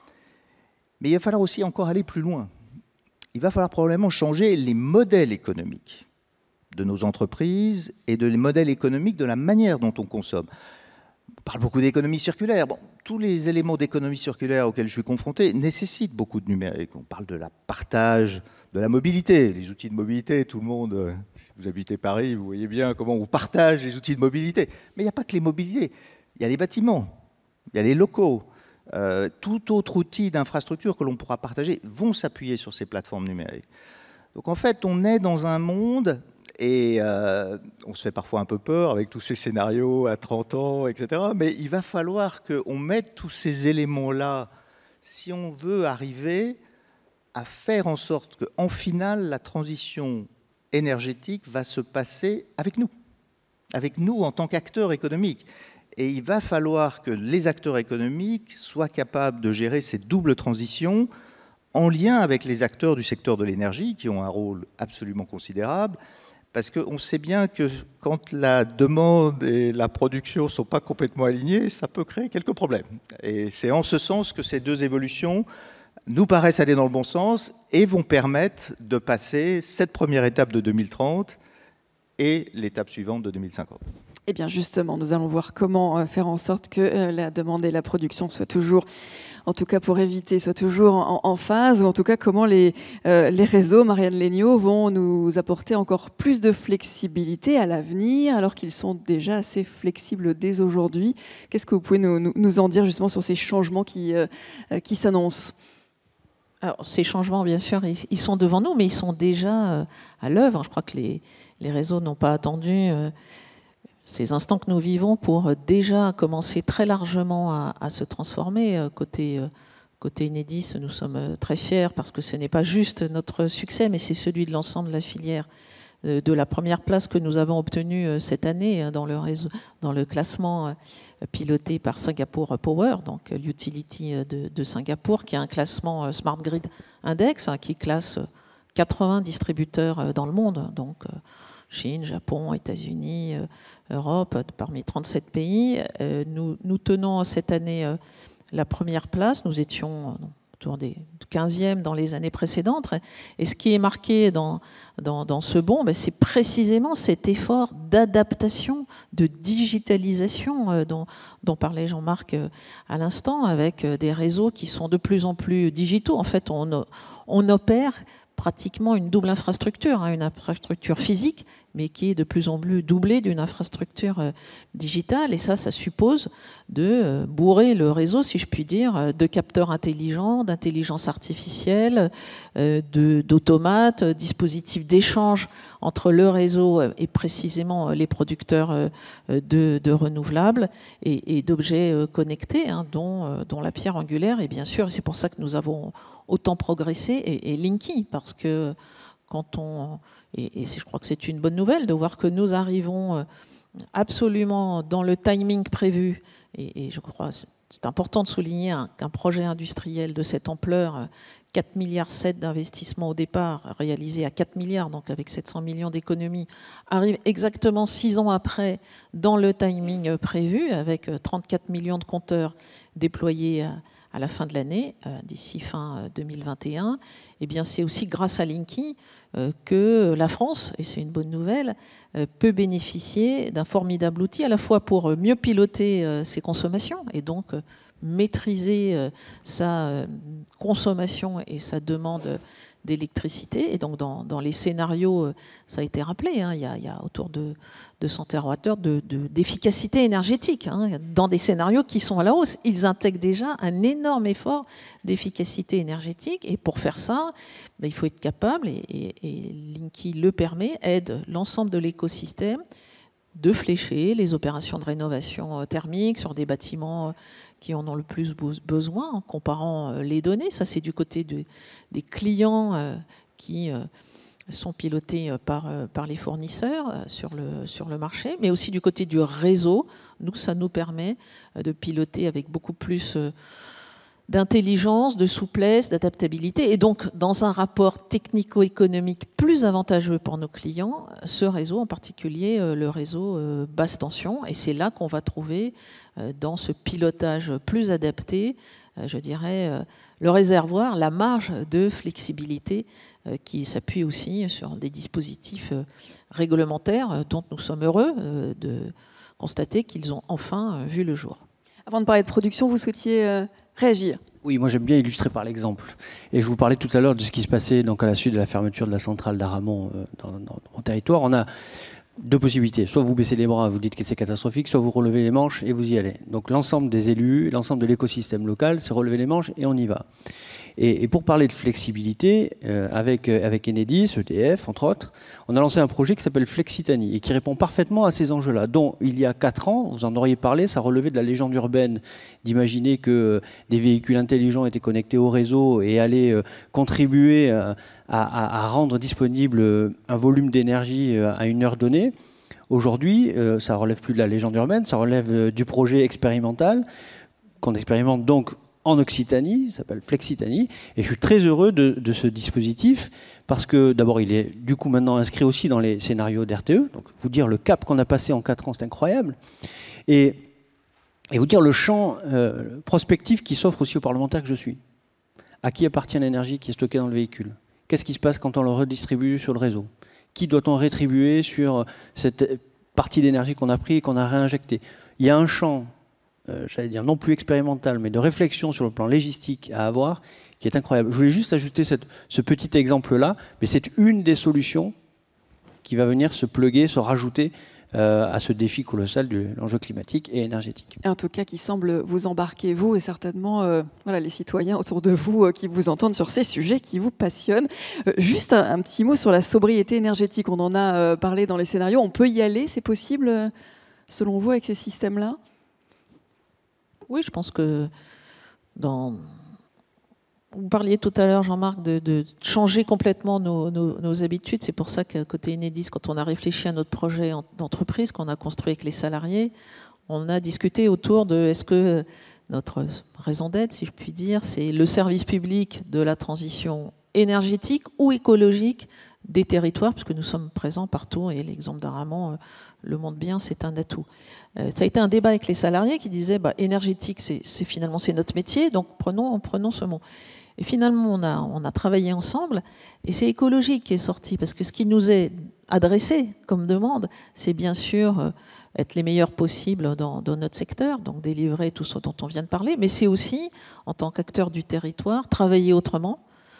Speaker 5: Mais il va falloir aussi encore aller plus loin. Il va falloir probablement changer les modèles économiques de nos entreprises et de les modèles économiques de la manière dont on consomme. On parle beaucoup d'économie circulaire. Bon, tous les éléments d'économie circulaire auxquels je suis confronté nécessitent beaucoup de numérique. On parle de la partage, de la mobilité. Les outils de mobilité, tout le monde, si vous habitez Paris, vous voyez bien comment on partage les outils de mobilité. Mais il n'y a pas que les mobilités. Il y a les bâtiments, il y a les locaux. Euh, tout autre outil d'infrastructure que l'on pourra partager vont s'appuyer sur ces plateformes numériques. Donc en fait, on est dans un monde Et euh, on se fait parfois un peu peur avec tous ces scénarios à trente ans, et cetera. Mais il va falloir qu'on mette tous ces éléments-là si on veut arriver à faire en sorte qu'en finale, la transition énergétique va se passer avec nous, avec nous en tant qu'acteurs économiques. Et il va falloir que les acteurs économiques soient capables de gérer ces doubles transitions en lien avec les acteurs du secteur de l'énergie qui ont un rôle absolument considérable. Parce qu'on sait bien que quand la demande et la production ne sont pas complètement alignées, ça peut créer quelques problèmes. Et c'est en ce sens que ces deux évolutions nous paraissent aller dans le bon sens et vont permettre de passer cette première étape de deux mille trente et l'étape suivante de deux mille cinquante.
Speaker 1: Eh bien justement, nous allons voir comment faire en sorte que la demande et la production soient toujours, en tout cas pour éviter, soient toujours en, en phase, ou en tout cas comment les, euh, les réseaux, Marianne Legnaud, vont nous apporter encore plus de flexibilité à l'avenir, alors qu'ils sont déjà assez flexibles dès aujourd'hui. Qu'est-ce que vous pouvez nous, nous, nous en dire justement sur ces changements qui, euh, qui s'annoncent ?
Speaker 4: Alors, ces changements, bien sûr, ils, ils sont devant nous, mais ils sont déjà euh, à l'œuvre. Je crois que les, les réseaux n'ont pas attendu euh, ces instants que nous vivons pour déjà commencer très largement à, à se transformer. Côté, côté Enedis, nous sommes très fiers parce que ce n'est pas juste notre succès, mais c'est celui de l'ensemble de la filière. De la première place que nous avons obtenue cette année dans le, réseau, dans le classement piloté par Singapore Power, donc l'utility de, de Singapour, qui est un classement Smart Grid Index qui classe quatre-vingts distributeurs dans le monde. Donc, Chine, Japon, États-Unis, euh, Europe, parmi trente-sept pays. Euh, nous, nous tenons cette année euh, la première place. Nous étions euh, autour des quinzièmes dans les années précédentes. Et ce qui est marqué dans, dans, dans ce bond, ben, c'est précisément cet effort d'adaptation, de digitalisation euh, dont, dont parlait Jean-Marc euh, à l'instant, avec euh, des réseaux qui sont de plus en plus digitaux. En fait, on, on opère pratiquement une double infrastructure, hein, une infrastructure physique, mais qui est de plus en plus doublée d'une infrastructure euh, digitale. Et ça, ça suppose de euh, bourrer le réseau, si je puis dire, de capteurs intelligents, d'intelligence artificielle, euh, d'automates, euh, dispositifs d'échange entre le réseau et précisément les producteurs euh, de, de renouvelables et, et d'objets euh, connectés, hein, dont, euh, dont la pierre angulaire. Et bien sûr, c'est pour ça que nous avons autant progressé, et, et Linky, parce que quand on... Et, et je crois que c'est une bonne nouvelle de voir que nous arrivons absolument dans le timing prévu, et, et je crois que c'est important de souligner qu'un projet industriel de cette ampleur, quatre virgule sept milliards d'investissement au départ, réalisé à quatre milliards, donc avec sept cents millions d'économies, arrive exactement six ans après dans le timing prévu, avec trente-quatre millions de compteurs déployés à à la fin de l'année, euh, d'ici fin deux mille vingt et un, eh bien c'est aussi grâce à Linky euh, que la France, et c'est une bonne nouvelle, euh, peut bénéficier d'un formidable outil à la fois pour mieux piloter euh, ses consommations et donc euh, maîtriser euh, sa euh, consommation et sa demande d'électricité. Et donc dans, dans les scénarios, ça a été rappelé, hein, il, y a, il y a autour de deux cents térawattheures d'efficacité de, énergétique, hein, dans des scénarios qui sont à la hausse. Ils intègrent déjà un énorme effort d'efficacité énergétique. Et pour faire ça, ben, il faut être capable, et, et, et Linky le permet, aide l'ensemble de l'écosystème de flécher les opérations de rénovation thermique sur des bâtiments qui en ont le plus besoin, en comparant les données. Ça, c'est du côté de, des clients qui sont pilotés par, par les fournisseurs sur le, sur le marché, mais aussi du côté du réseau. Nous, ça nous permet de piloter avec beaucoup plus d'intelligence, de souplesse, d'adaptabilité, et donc dans un rapport technico-économique plus avantageux pour nos clients, ce réseau, en particulier le réseau basse tension. Et c'est là qu'on va trouver, dans ce pilotage plus adapté, je dirais, le réservoir, la marge de flexibilité qui s'appuie aussi sur des dispositifs réglementaires dont nous sommes heureux de constater qu'ils ont enfin vu le jour.
Speaker 1: Avant de parler de production, vous souhaitiez réagir?
Speaker 3: Oui, moi j'aime bien illustrer par l'exemple. Et je vous parlais tout à l'heure de ce qui se passait donc, à la suite de la fermeture de la centrale d'Aramon euh, dans, dans mon territoire. On a deux possibilités. Soit vous baissez les bras, vous dites que c'est catastrophique, soit vous relevez les manches et vous y allez. Donc l'ensemble des élus, l'ensemble de l'écosystème local, c'est relever les manches et on y va. Et, et pour parler de flexibilité, euh, avec, euh, avec Enedis, E D F, entre autres, on a lancé un projet qui s'appelle Flexitanie et qui répond parfaitement à ces enjeux-là, dont il y a quatre ans, vous en auriez parlé, ça relevait de la légende urbaine d'imaginer que des véhicules intelligents étaient connectés au réseau et allaient euh, contribuer à, à, à rendre disponible un volume d'énergie à une heure donnée. Aujourd'hui, euh, ça ne relève plus de la légende urbaine, ça relève euh, du projet expérimental qu'on expérimente donc en Occitanie, ça s'appelle Flexitanie, et je suis très heureux de, de ce dispositif parce que d'abord il est du coup maintenant inscrit aussi dans les scénarios d'R T E, donc vous dire le cap qu'on a passé en quatre ans, c'est incroyable, et, et vous dire le champ euh, prospectif qui s'offre aussi aux parlementaires que je suis. À qui appartient l'énergie qui est stockée dans le véhicule? Qu'est-ce qui se passe quand on le redistribue sur le réseau? Qui doit-on rétribuer sur cette partie d'énergie qu'on a pris et qu'on a réinjectée? Il y a un champ, Euh, j'allais dire non plus expérimental, mais de réflexion sur le plan logistique à avoir, qui est incroyable. Je voulais juste ajouter cette, ce petit exemple-là, mais c'est une des solutions qui va venir se pluguer, se rajouter euh, à ce défi colossal de l'enjeu climatique et énergétique.
Speaker 1: En tout cas, qui semble vous embarquer, vous, et certainement euh, voilà, les citoyens autour de vous euh, qui vous entendent sur ces sujets qui vous passionnent. Euh, juste un, un petit mot sur la sobriété énergétique. On en a euh, parlé dans les scénarios. On peut y aller, c'est possible, euh, selon vous, avec ces systèmes-là ?
Speaker 4: Oui, je pense que dans... Vous parliez tout à l'heure, Jean-Marc, de, de changer complètement nos, nos, nos habitudes. C'est pour ça qu'à côté Enedis, quand on a réfléchi à notre projet d'entreprise qu'on a construit avec les salariés, on a discuté autour de est-ce que notre raison d'être, si je puis dire, c'est le service public de la transition énergétique ou écologique des territoires, puisque nous sommes présents partout, et l'exemple d'Aramon le montre bien, c'est un atout. Euh, ça a été un débat avec les salariés qui disaient bah, énergétique, c'est finalement c'est notre métier, donc prenons, prenons ce mot. Et finalement, on a, on a travaillé ensemble, et c'est écologique qui est sorti, parce que ce qui nous est adressé comme demande, c'est bien sûr euh, être les meilleurs possibles dans, dans notre secteur, donc délivrer tout ce dont on vient de parler, mais c'est aussi, en tant qu'acteur du territoire, travailler autrement,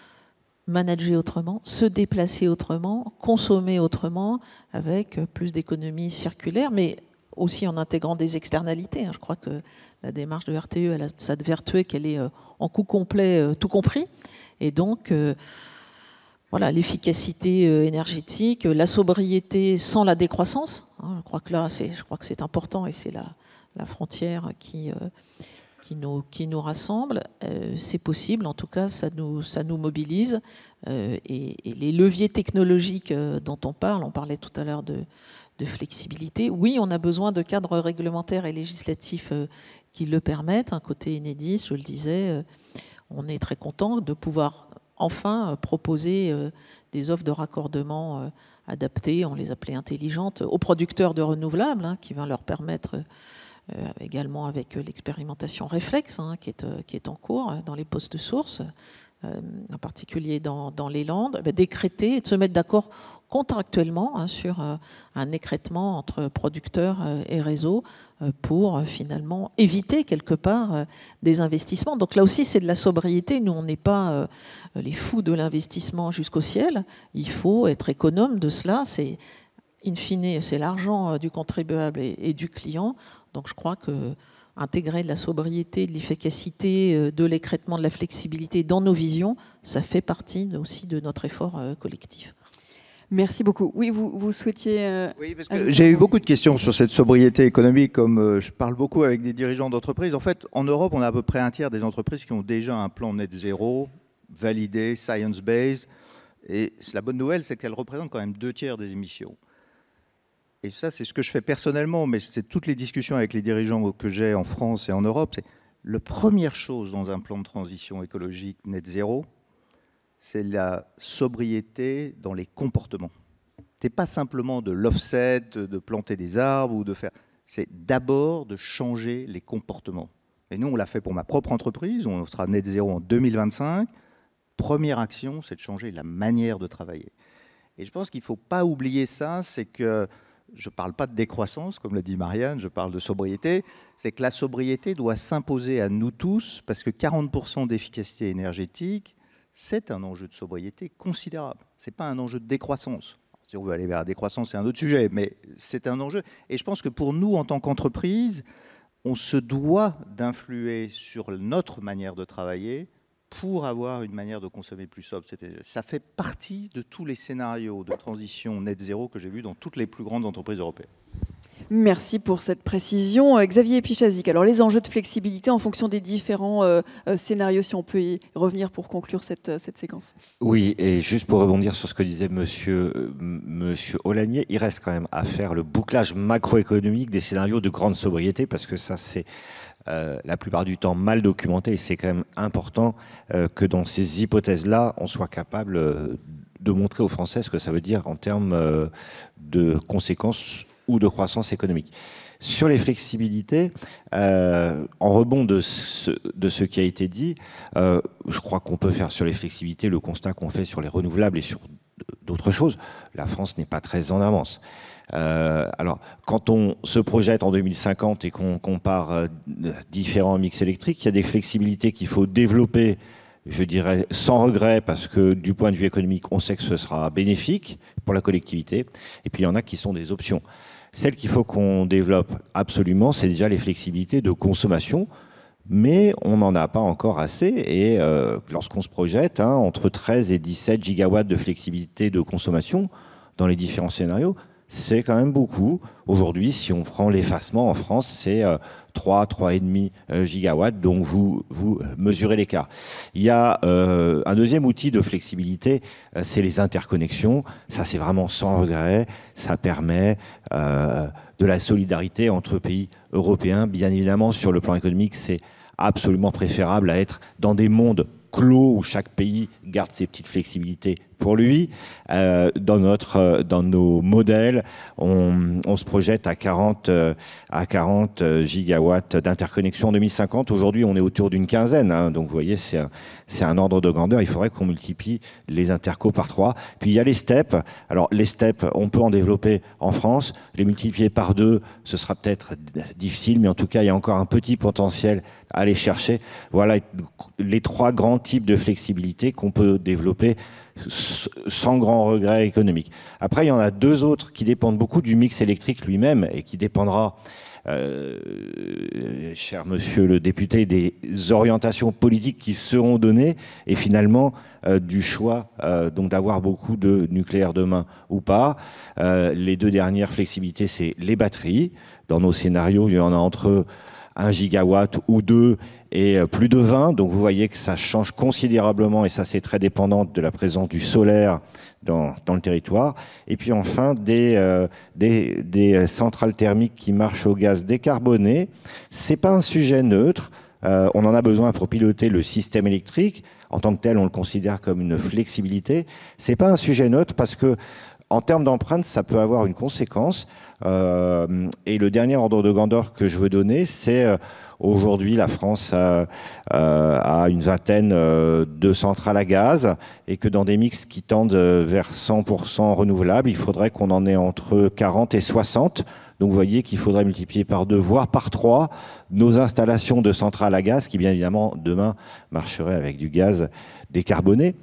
Speaker 4: manager autrement, se déplacer autrement, consommer autrement, avec plus d'économies circulaires, mais aussi en intégrant des externalités. Je crois que la démarche de R T E, elle a sa vertu qu'elle est en coût complet, tout compris. Et donc, euh, voilà, l'efficacité énergétique, la sobriété sans la décroissance. Hein, je crois que là, je crois que c'est important et c'est la, la frontière qui... Euh, Qui nous, qui nous rassemble, euh, c'est possible, en tout cas ça nous, ça nous mobilise, euh, et, et les leviers technologiques euh, dont on parle, on parlait tout à l'heure de, de flexibilité, oui on a besoin de cadres réglementaires et législatifs euh, qui le permettent. Un côté Enedis, je le disais, euh, on est très content de pouvoir enfin euh, proposer euh, des offres de raccordement euh, adaptées, on les appelait intelligentes, aux producteurs de renouvelables, hein, qui va leur permettre... Euh, Euh, également avec l'expérimentation Reflex, hein, qui, est, euh, qui est en cours euh, dans les postes de source, euh, en particulier dans, dans les Landes, bah, d'écréter et de se mettre d'accord contractuellement hein, sur euh, un écrêtement entre producteurs euh, et réseaux euh, pour euh, finalement éviter quelque part euh, des investissements. Donc là aussi, c'est de la sobriété. Nous, on n'est pas euh, les fous de l'investissement jusqu'au ciel. Il faut être économe de cela. C'est, in fine, c'est l'argent du contribuable et, et du client. Donc je crois que intégrer de la sobriété, de l'efficacité, de l'écrêtement, de la flexibilité dans nos visions, ça fait partie aussi de notre effort collectif.
Speaker 1: Merci beaucoup. Oui, vous, vous souhaitiez... Euh,
Speaker 5: oui, parce que j'ai eu beaucoup de questions sur cette sobriété économique, comme euh, je parle beaucoup avec des dirigeants d'entreprises. En fait, en Europe, on a à peu près un tiers des entreprises qui ont déjà un plan net zéro, validé, science-based. Et la bonne nouvelle, c'est qu'elles représentent quand même deux tiers des émissions. Et ça, c'est ce que je fais personnellement, mais c'est toutes les discussions avec les dirigeants que j'ai en France et en Europe. C'est la première chose dans un plan de transition écologique net zéro, c'est la sobriété dans les comportements. Ce n'est pas simplement de l'offset, de planter des arbres ou de faire... C'est d'abord de changer les comportements. Et nous, on l'a fait pour ma propre entreprise. On sera net zéro en deux mille vingt-cinq. Première action, c'est de changer la manière de travailler. Et je pense qu'il ne faut pas oublier ça, c'est que je ne parle pas de décroissance, comme l'a dit Marianne, je parle de sobriété. C'est que la sobriété doit s'imposer à nous tous, parce que quarante pour cent d'efficacité énergétique, c'est un enjeu de sobriété considérable. Ce n'est pas un enjeu de décroissance. si on veut aller vers la décroissance, c'est un autre sujet, mais c'est un enjeu. Et je pense que pour nous, en tant qu'entreprise, on se doit d'influer sur notre manière de travailler pour avoir une manière de consommer plus sobre. Ça fait partie de tous les scénarios de transition net zéro que j'ai vus dans toutes les plus grandes entreprises européennes.
Speaker 1: Merci pour cette précision. Euh, Xavier Pichazik, alors les enjeux de flexibilité en fonction des différents euh, euh, scénarios, si on peut y revenir pour conclure cette, euh, cette séquence.
Speaker 2: Oui, et juste pour rebondir sur ce que disait monsieur, euh, monsieur Olagnier, il reste quand même à faire le bouclage macroéconomique des scénarios de grande sobriété, parce que ça, c'est euh, la plupart du temps mal documenté, et c'est quand même important euh, que dans ces hypothèses-là, on soit capable euh, de montrer aux Français ce que ça veut dire en termes euh, de conséquences ou de croissance économique. Sur les flexibilités, euh, en rebond de ce, de ce qui a été dit, euh, je crois qu'on peut faire sur les flexibilités le constat qu'on fait sur les renouvelables et sur d'autres choses. La France n'est pas très en avance. Euh, alors, quand on se projette en deux mille cinquante et qu'on compare euh, différents mix électriques, il y a des flexibilités qu'il faut développer, je dirais, sans regret, parce que du point de vue économique, on sait que ce sera bénéfique pour la collectivité. Et puis, il y en a qui sont des options. Celles qu'il faut qu'on développe absolument, c'est déjà les flexibilités de consommation, mais on n'en a pas encore assez. Et euh, lorsqu'on se projette, hein, entre treize et dix-sept gigawatts de flexibilité de consommation dans les différents scénarios, c'est quand même beaucoup. Aujourd'hui, si on prend l'effacement en France, c'est euh, trois, trois virgule cinq gigawatts, donc vous, vous mesurez l'écart. Il y a euh, un deuxième outil de flexibilité, euh, c'est les interconnexions. Ça, c'est vraiment sans regret. Ça permet euh, de la solidarité entre pays européens. Bien évidemment, sur le plan économique, c'est absolument préférable à être dans des mondes clos où chaque pays garde ses petites flexibilités pour lui. Euh, dans, notre, dans nos modèles, on, on se projette à quarante, à quarante gigawatts d'interconnexion en deux mille cinquante. Aujourd'hui, on est autour d'une quinzaine. Hein, donc, vous voyez, c'est un, c'est un ordre de grandeur. Il faudrait qu'on multiplie les intercos par trois. Puis, il y a les steps. Alors, les steps, on peut en développer en France. Les multiplier par deux, ce sera peut-être difficile, mais en tout cas, il y a encore un petit potentiel à aller chercher. Voilà les trois grands types de flexibilité qu'on peut développer sans grand regret économique. Après, il y en a deux autres qui dépendent beaucoup du mix électrique lui-même et qui dépendra, euh, cher monsieur le député, des orientations politiques qui seront données et finalement euh, du choix euh, donc d'avoir beaucoup de nucléaire demain ou pas. Euh, les deux dernières flexibilités, c'est les batteries. Dans nos scénarios, il y en a entre un gigawatt ou deux et plus de vingt. Donc vous voyez que ça change considérablement et ça c'est très dépendant de la présence du solaire dans, dans le territoire. Et puis enfin des, euh, des, des centrales thermiques qui marchent au gaz décarboné. C'est pas un sujet neutre. Euh, on en a besoin pour piloter le système électrique. En tant que tel, on le considère comme une flexibilité. C'est pas un sujet neutre parce que en termes d'empreinte, ça peut avoir une conséquence. Euh, et le dernier ordre de grandeur que je veux donner, c'est euh, aujourd'hui la France a, euh, a une vingtaine euh, de centrales à gaz et que dans des mix qui tendent vers cent pour cent renouvelables, il faudrait qu'on en ait entre quarante et soixante. Donc vous voyez qu'il faudrait multiplier par deux, voire par trois, nos installations de centrales à gaz qui, bien évidemment, demain marcheraient avec du gaz décarboné.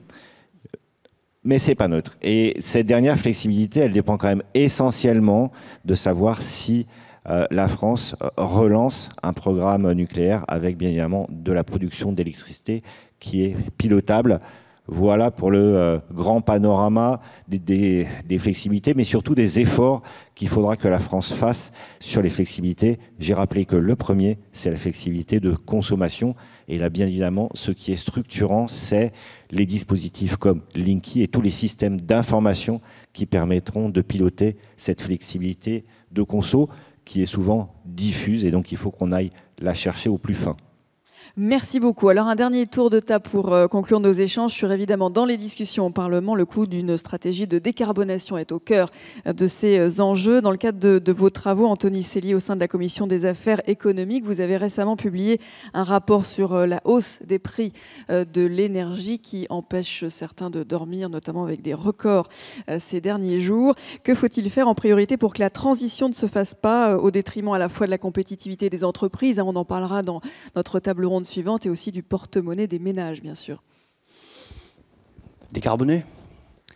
Speaker 2: Mais c'est pas neutre. Et cette dernière flexibilité, elle dépend quand même essentiellement de savoir si euh, la France relance un programme nucléaire avec bien évidemment de la production d'électricité qui est pilotable. Voilà pour le euh, grand panorama des, des, des flexibilités, mais surtout des efforts qu'il faudra que la France fasse sur les flexibilités. J'ai rappelé que le premier, c'est la flexibilité de consommation. Et là, bien évidemment, ce qui est structurant, c'est les dispositifs comme Linky et tous les systèmes d'information qui permettront de piloter cette flexibilité de conso qui est souvent diffuse et donc il faut qu'on aille la chercher au plus fin.
Speaker 1: Merci beaucoup. Alors un dernier tour de table pour euh, conclure nos échanges sur évidemment dans les discussions au Parlement, le coût d'une stratégie de décarbonation est au cœur de ces euh, enjeux. Dans le cadre de, de vos travaux, Anthony Sellier, au sein de la Commission des affaires économiques, vous avez récemment publié un rapport sur euh, la hausse des prix euh, de l'énergie qui empêche certains de dormir, notamment avec des records euh, ces derniers jours. Que faut-il faire en priorité pour que la transition ne se fasse pas euh, au détriment à la fois de la compétitivité des entreprises, hein, on en parlera dans notre table ronde suivante, et aussi du porte-monnaie des ménages, bien sûr.
Speaker 3: Décarboner.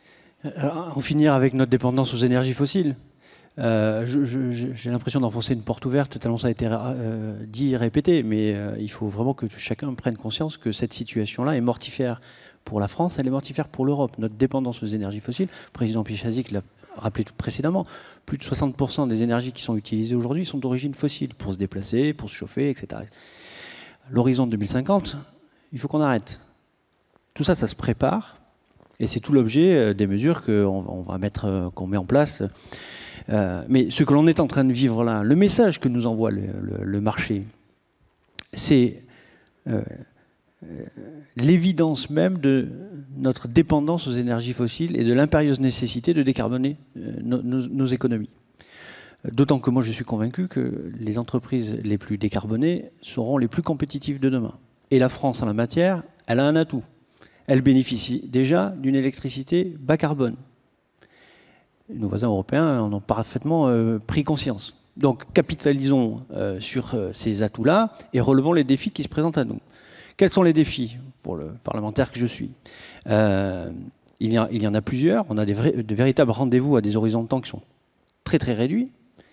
Speaker 3: En finir avec notre dépendance aux énergies fossiles. Euh, J'ai l'impression d'enfoncer une porte ouverte, tellement ça a été euh, dit et répété, mais euh, il faut vraiment que chacun prenne conscience que cette situation-là est mortifère pour la France, elle est mortifère pour l'Europe. Notre dépendance aux énergies fossiles, le président Pichazik l'a rappelé précédemment, plus de soixante pour cent des énergies qui sont utilisées aujourd'hui sont d'origine fossile, pour se déplacer, pour se chauffer, et cetera. L'horizon deux mille cinquante, il faut qu'on arrête. Tout ça, ça se prépare. Et c'est tout l'objet des mesures qu'on on va mettre, qu'on met en place. Euh, mais ce que l'on est en train de vivre là, le message que nous envoie le, le, le marché, c'est euh, l'évidence même de notre dépendance aux énergies fossiles et de l'impérieuse nécessité de décarboner euh, nos, nos, nos économies. D'autant que moi je suis convaincu que les entreprises les plus décarbonées seront les plus compétitives de demain. Et la France en la matière, elle a un atout. Elle bénéficie déjà d'une électricité bas carbone. Nos voisins européens en ont parfaitement euh, pris conscience. Donc capitalisons euh, sur euh, ces atouts-là et relevons les défis qui se présentent à nous. Quels sont les défis pour le parlementaire que je suis? euh, il, y a, il y en a plusieurs. On a des vrais, de véritables rendez-vous à des horizons de temps qui sont très très réduits.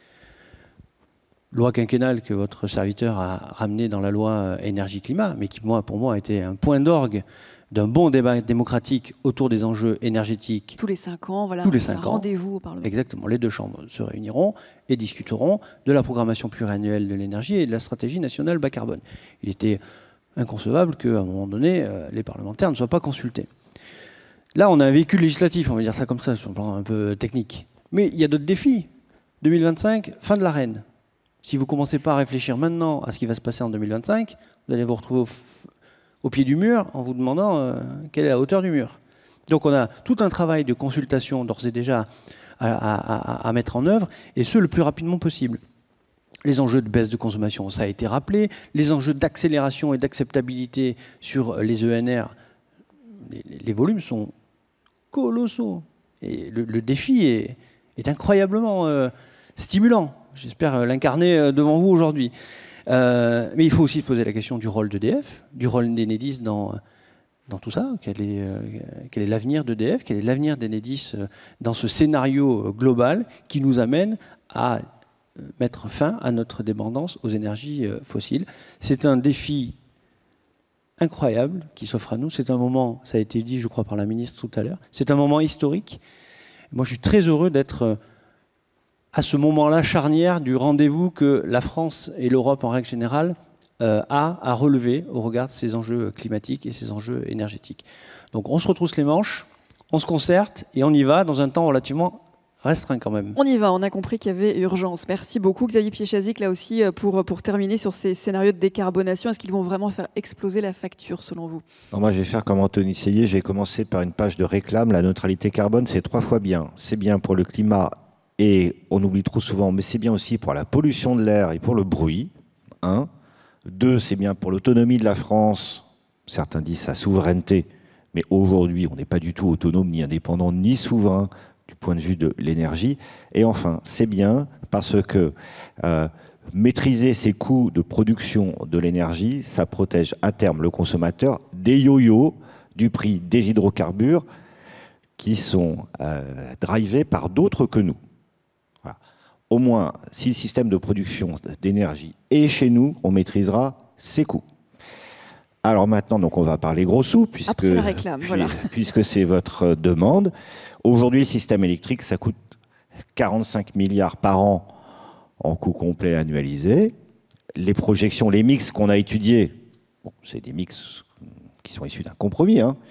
Speaker 3: Loi quinquennale que votre serviteur a ramenée dans la loi énergie-climat, mais qui moi, pour moi a été un point d'orgue d'un bon débat démocratique autour des enjeux énergétiques.
Speaker 1: Tous les cinq ans, voilà,
Speaker 3: tous les cinq ans.
Speaker 1: Rendez-vous au Parlement.
Speaker 3: Exactement, les deux chambres se réuniront et discuteront de la programmation pluriannuelle de l'énergie et de la stratégie nationale bas carbone. Il était inconcevable qu'à un moment donné, euh, les parlementaires ne soient pas consultés. Là, on a un véhicule législatif, on va dire ça comme ça, sur un plan un peu technique. Mais il y a d'autres défis. deux mille vingt-cinq, fin de l'Arenh. Si vous ne commencez pas à réfléchir maintenant à ce qui va se passer en deux mille vingt-cinq, vous allez vous retrouver au au pied du mur en vous demandant euh, quelle est la hauteur du mur. Donc on a tout un travail de consultation d'ores et déjà à, à, à mettre en œuvre, et ce le plus rapidement possible. Les enjeux de baisse de consommation, ça a été rappelé, les enjeux d'accélération et d'acceptabilité sur les E N R, les, les volumes sont colossaux. Et le, le défi est, est incroyablement euh, stimulant. J'espère l'incarner devant vous aujourd'hui. Euh, mais il faut aussi se poser la question du rôle d'E D F, du rôle d'Enedis dans, dans tout ça. Quel est, euh, quel est l'avenir d'E D F? Quel est l'avenir d'Enedis dans ce scénario global qui nous amène à mettre fin à notre dépendance aux énergies fossiles? C'est un défi incroyable qui s'offre à nous. C'est un moment, ça a été dit, je crois, par la ministre tout à l'heure, c'est un moment historique. Moi, je suis très heureux d'être à ce moment-là charnière du rendez-vous que la France et l'Europe en règle générale euh, a à relever au regard de ces enjeux climatiques et ces enjeux énergétiques. Donc on se retrousse les manches, on se concerte et on y va dans un temps relativement restreint quand même.
Speaker 1: On y va, on a compris qu'il y avait urgence. Merci beaucoup Xavier Pichazik, là aussi, pour, pour terminer sur ces scénarios de décarbonation. Est-ce qu'ils vont vraiment faire exploser la facture selon vous?
Speaker 2: Alors moi je vais faire comme Anthony Seillier, je vais commencer par une page de réclame. La neutralité carbone, c'est trois fois bien. C'est bien pour le climat. Et on oublie trop souvent, mais c'est bien aussi pour la pollution de l'air et pour le bruit. Un. Deux, c'est bien pour l'autonomie de la France. Certains disent sa souveraineté, mais aujourd'hui, on n'est pas du tout autonome, ni indépendant, ni souverain du point de vue de l'énergie. Et enfin, c'est bien parce que euh, maîtriser ses coûts de production de l'énergie, ça protège à terme le consommateur des yo-yo du prix des hydrocarbures qui sont euh, drivés par d'autres que nous. Voilà. Au moins, si le système de production d'énergie est chez nous, on maîtrisera ses coûts. Alors maintenant, donc on va parler gros sous, puisque,
Speaker 1: Après la réclame,
Speaker 2: puis,
Speaker 1: voilà.
Speaker 2: puisque c'est votre demande. Aujourd'hui, le système électrique, ça coûte quarante-cinq milliards par an en coût complet annualisé. Les projections, les mix qu'on a étudiés, bon, c'est des mix qui sont issus d'un compromis. Hein.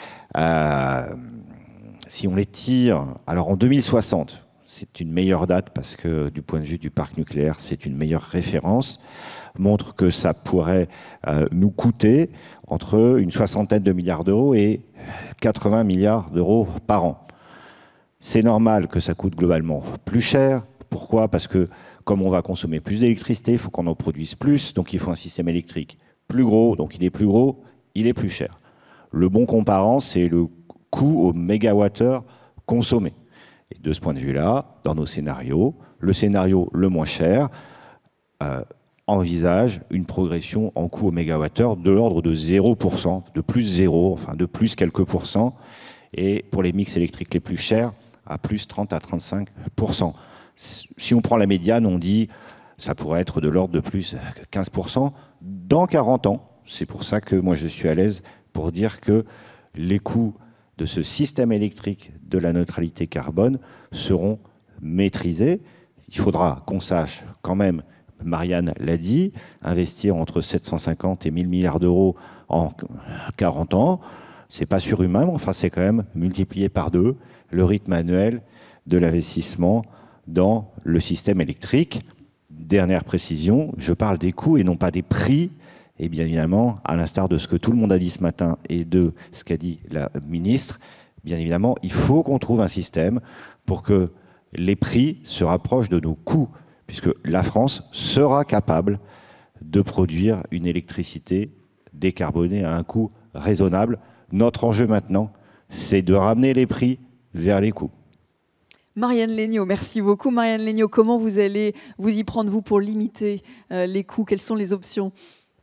Speaker 2: Euh, si on les tire, alors en deux mille soixante, c'est une meilleure date parce que du point de vue du parc nucléaire, c'est une meilleure référence, montre que ça pourrait euh, nous coûter entre une soixantaine de milliards d'euros et quatre-vingts milliards d'euros par an. C'est normal que ça coûte globalement plus cher. Pourquoi? Parce que comme on va consommer plus d'électricité, il faut qu'on en produise plus, donc il faut un système électrique plus gros, donc il est plus gros, il est plus cher. Le bon comparant, c'est le coût au mégawattheure consommé. Et de ce point de vue-là, dans nos scénarios, le scénario le moins cher euh, envisage une progression en coût au mégawattheure de l'ordre de zéro pour cent, de plus zéro, enfin de plus quelques pourcents. et pour les mix électriques les plus chers, à plus trente à trente-cinq pour cent. Si on prend la médiane, on dit ça pourrait être de l'ordre de plus quinze pour cent dans quarante ans. C'est pour ça que moi je suis à l'aise pour dire que les coûts de ce système électrique de la neutralité carbone seront maîtrisés. Il faudra qu'on sache quand même, Marianne l'a dit, investir entre sept cent cinquante et mille milliards d'euros en quarante ans. C'est pas surhumain, mais enfin c'est quand même multiplié par deux le rythme annuel de l'investissement dans le système électrique. Dernière précision, je parle des coûts et non pas des prix. Et bien évidemment, à l'instar de ce que tout le monde a dit ce matin et de ce qu'a dit la ministre, bien évidemment, il faut qu'on trouve un système pour que les prix se rapprochent de nos coûts, puisque la France sera capable de produire une électricité décarbonée à un coût raisonnable. Notre enjeu maintenant, c'est de ramener les prix vers les coûts.
Speaker 1: Marianne Legnaud, merci beaucoup. Marianne Legnaud, comment vous allez vous y prendre, vous, pour limiter euh, les coûts? Quelles sont les options?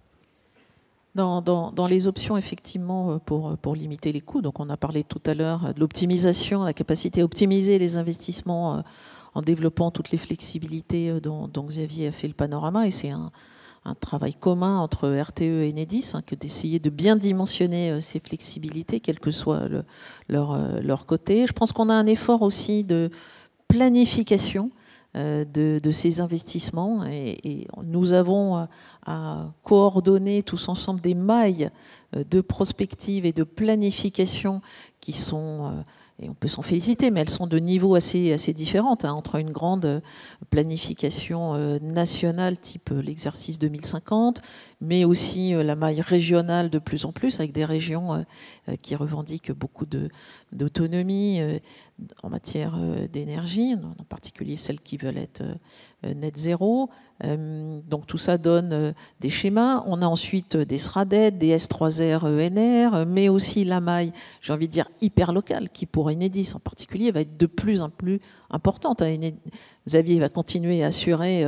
Speaker 4: Dans, dans, dans les options, effectivement, pour, pour limiter les coûts, donc on a parlé tout à l'heure de l'optimisation, la capacité à optimiser les investissements euh, en développant toutes les flexibilités dont, dont Xavier a fait le panorama, et c'est un, un travail commun entre R T E et Enedis, hein, que d'essayer de bien dimensionner euh, ces flexibilités, quel que soit le, leur, euh, leur côté. Je pense qu'on a un effort aussi de planification De, de ces investissements, et, et nous avons à coordonner tous ensemble des mailles de prospective et de planification qui sont, et on peut s'en féliciter, mais elles sont de niveaux assez, assez différents, hein, entre une grande planification nationale type l'exercice deux mille cinquante, mais aussi la maille régionale de plus en plus, avec des régions qui revendiquent beaucoup de, d'autonomie en matière d'énergie, en particulier celles qui veulent être net zéro. Donc tout ça donne des schémas. On a ensuite des SRADET, des S trois R E N R, mais aussi la maille, j'ai envie de dire, hyper locale, qui pour Enedis en particulier va être de plus en plus importante. Xavier va continuer à assurer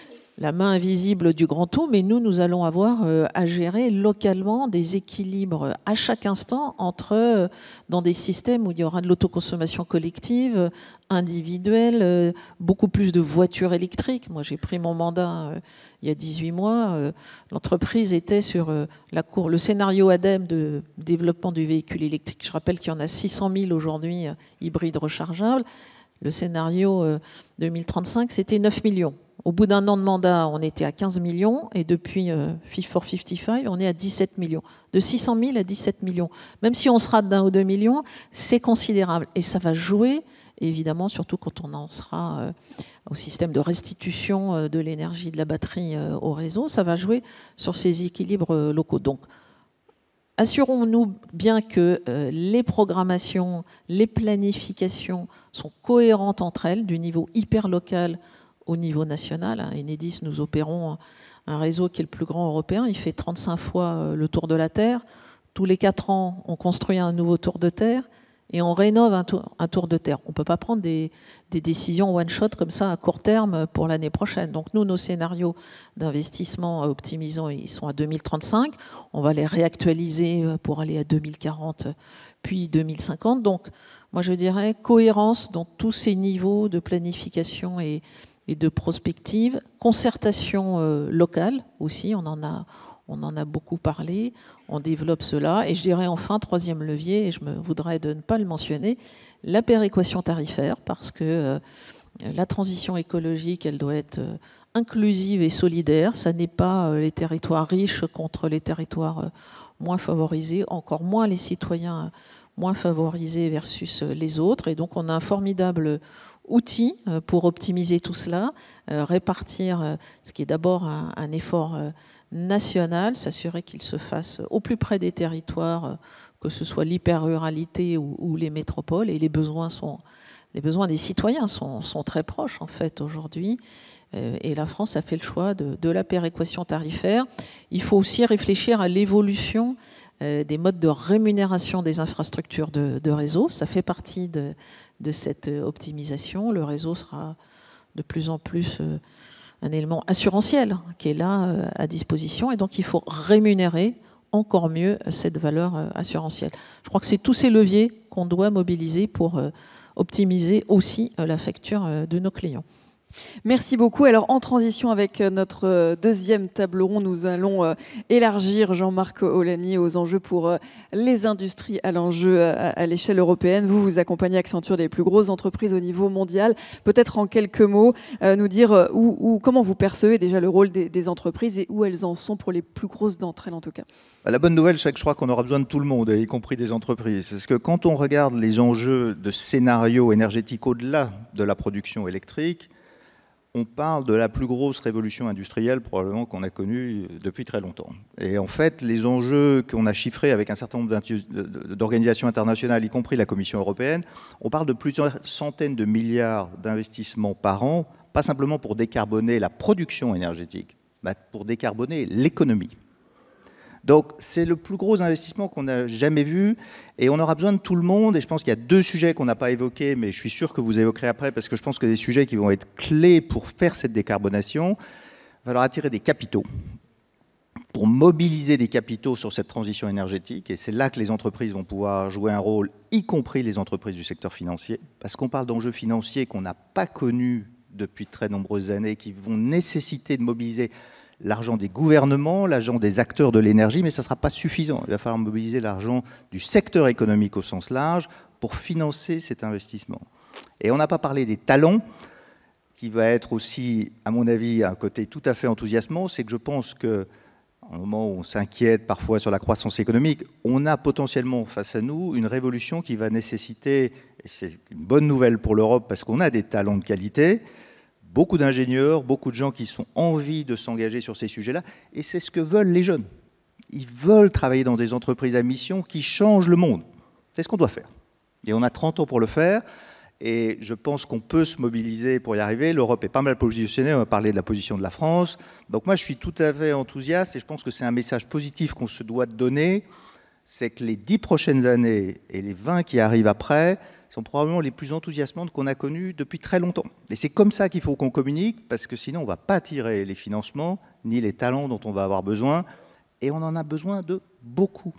Speaker 4: la main invisible du grand tout, mais nous, nous allons avoir à gérer localement des équilibres à chaque instant entre, dans des systèmes où il y aura de l'autoconsommation collective, individuelle, beaucoup plus de voitures électriques. Moi, j'ai pris mon mandat il y a dix-huit mois. L'entreprise était sur la cour, le scénario ADEME de développement du véhicule électrique. Je rappelle qu'il y en a six cent mille aujourd'hui hybrides rechargeables. Le scénario deux mille trente-cinq, c'était neuf millions. Au bout d'un an de mandat, on était à quinze millions, et depuis euh, Fit for cinquante-cinq, on est à dix-sept millions. De six cent mille à dix-sept millions. Même si on sera d'un ou deux millions, c'est considérable. Et ça va jouer, évidemment, surtout quand on en sera euh, au système de restitution euh, de l'énergie de la batterie euh, au réseau, ça va jouer sur ces équilibres euh, locaux. Donc, assurons-nous bien que euh, les programmations, les planifications sont cohérentes entre elles, du niveau hyper local au niveau national. Enedis, nous opérons un réseau qui est le plus grand européen. Il fait trente-cinq fois le tour de la Terre. Tous les quatre ans, on construit un nouveau tour de Terre et on rénove un tour, un tour de Terre. On ne peut pas prendre des, des décisions one-shot comme ça à court terme pour l'année prochaine. Donc nous, nos scénarios d'investissement optimisants, ils sont à deux mille trente-cinq. On va les réactualiser pour aller à deux mille quarante, puis deux mille cinquante. Donc moi, je dirais cohérence dans tous ces niveaux de planification et et de prospective, concertation euh, locale aussi, on en, a, on en a beaucoup parlé, on développe cela, et je dirais enfin, troisième levier, et je me voudrais de ne pas le mentionner, la péréquation tarifaire, parce que euh, la transition écologique, elle doit être euh, inclusive et solidaire, ça n'est pas euh, les territoires riches contre les territoires euh, moins favorisés, encore moins les citoyens euh, moins favorisés versus euh, les autres, et donc on a un formidable outils pour optimiser tout cela, euh, répartir euh, ce qui est d'abord un, un effort euh, national, s'assurer qu'il se fasse au plus près des territoires, euh, que ce soit l'hyper-ruralité ou, ou les métropoles, et les besoins, sont, les besoins des citoyens sont, sont très proches en fait aujourd'hui, euh, et la France a fait le choix de, de la péréquation tarifaire. Il faut aussi réfléchir à l'évolution euh, des modes de rémunération des infrastructures de, de réseau, ça fait partie de de cette optimisation. Le réseau sera de plus en plus un élément assurantiel qui est là à disposition, et donc il faut rémunérer encore mieux cette valeur assurantielle. Je crois que c'est tous ces leviers qu'on qu'on doit mobiliser pour euh, optimiser aussi euh, la facture euh, de nos clients.
Speaker 1: Merci beaucoup. Alors, en transition avec notre deuxième table ronde, nous allons euh, élargir, Jean-Marc Aulagnier, aux enjeux pour euh, les industries à l'enjeu à, à l'échelle européenne. Vous, vous accompagnez Accenture des plus grosses entreprises au niveau mondial. Peut-être en quelques mots, euh, nous dire euh, où, où, comment vous percevez déjà le rôle des, des entreprises et où elles en sont pour les plus grosses d'entre elles, en tout cas.
Speaker 5: La bonne nouvelle, c'est que je crois qu'on aura besoin de tout le monde, y compris des entreprises. Parce que quand on regarde les enjeux de scénarios énergétiques au-delà de la production électrique, on parle de la plus grosse révolution industrielle probablement qu'on a connue depuis très longtemps. Et en fait, les enjeux qu'on a chiffrés avec un certain nombre d'organisations internationales, y compris la Commission européenne, on parle de plusieurs centaines de milliards d'investissements par an, pas simplement pour décarboner la production énergétique, mais pour décarboner l'économie. Donc c'est le plus gros investissement qu'on n'a jamais vu et on aura besoin de tout le monde. Et je pense qu'il y a deux sujets qu'on n'a pas évoqués, mais je suis sûr que vous évoquerez après parce que je pense que des sujets qui vont être clés pour faire cette décarbonation, il va falloir attirer des capitaux, pour mobiliser des capitaux sur cette transition énergétique. Et c'est là que les entreprises vont pouvoir jouer un rôle, y compris les entreprises du secteur financier, parce qu'on parle d'enjeux financiers qu'on n'a pas connus depuis de très nombreuses années, qui vont nécessiter de mobiliser l'argent des gouvernements, l'argent des acteurs de l'énergie, mais ça ne sera pas suffisant. Il va falloir mobiliser l'argent du secteur économique au sens large pour financer cet investissement. Et on n'a pas parlé des talents, qui va être aussi, à mon avis, un côté tout à fait enthousiasmant. C'est que je pense qu'au moment où on s'inquiète parfois sur la croissance économique, on a potentiellement face à nous une révolution qui va nécessiter, et c'est une bonne nouvelle pour l'Europe parce qu'on a des talents de qualité, beaucoup d'ingénieurs, beaucoup de gens qui ont envie de s'engager sur ces sujets-là. Et c'est ce que veulent les jeunes. Ils veulent travailler dans des entreprises à mission qui changent le monde. C'est ce qu'on doit faire. Et on a trente ans pour le faire. Et je pense qu'on peut se mobiliser pour y arriver. L'Europe est pas mal positionnée. On va parler de la position de la France. Donc moi, je suis tout à fait enthousiaste. Et je pense que c'est un message positif qu'on se doit de donner. C'est que les dix prochaines années et les vingt qui arrivent après sont probablement les plus enthousiasmantes qu'on a connues depuis très longtemps. Et c'est comme ça qu'il faut qu'on communique, parce que sinon on ne va pas attirer les financements, ni les talents dont on va avoir besoin, et on en a besoin de beaucoup.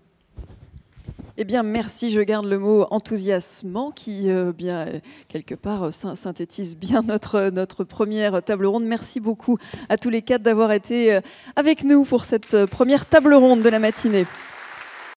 Speaker 1: Eh bien, merci. Je garde le mot enthousiasmant qui, euh, bien, quelque part, synthétise bien notre, notre première table ronde. Merci beaucoup à tous les quatre d'avoir été avec nous pour cette première table ronde de la matinée.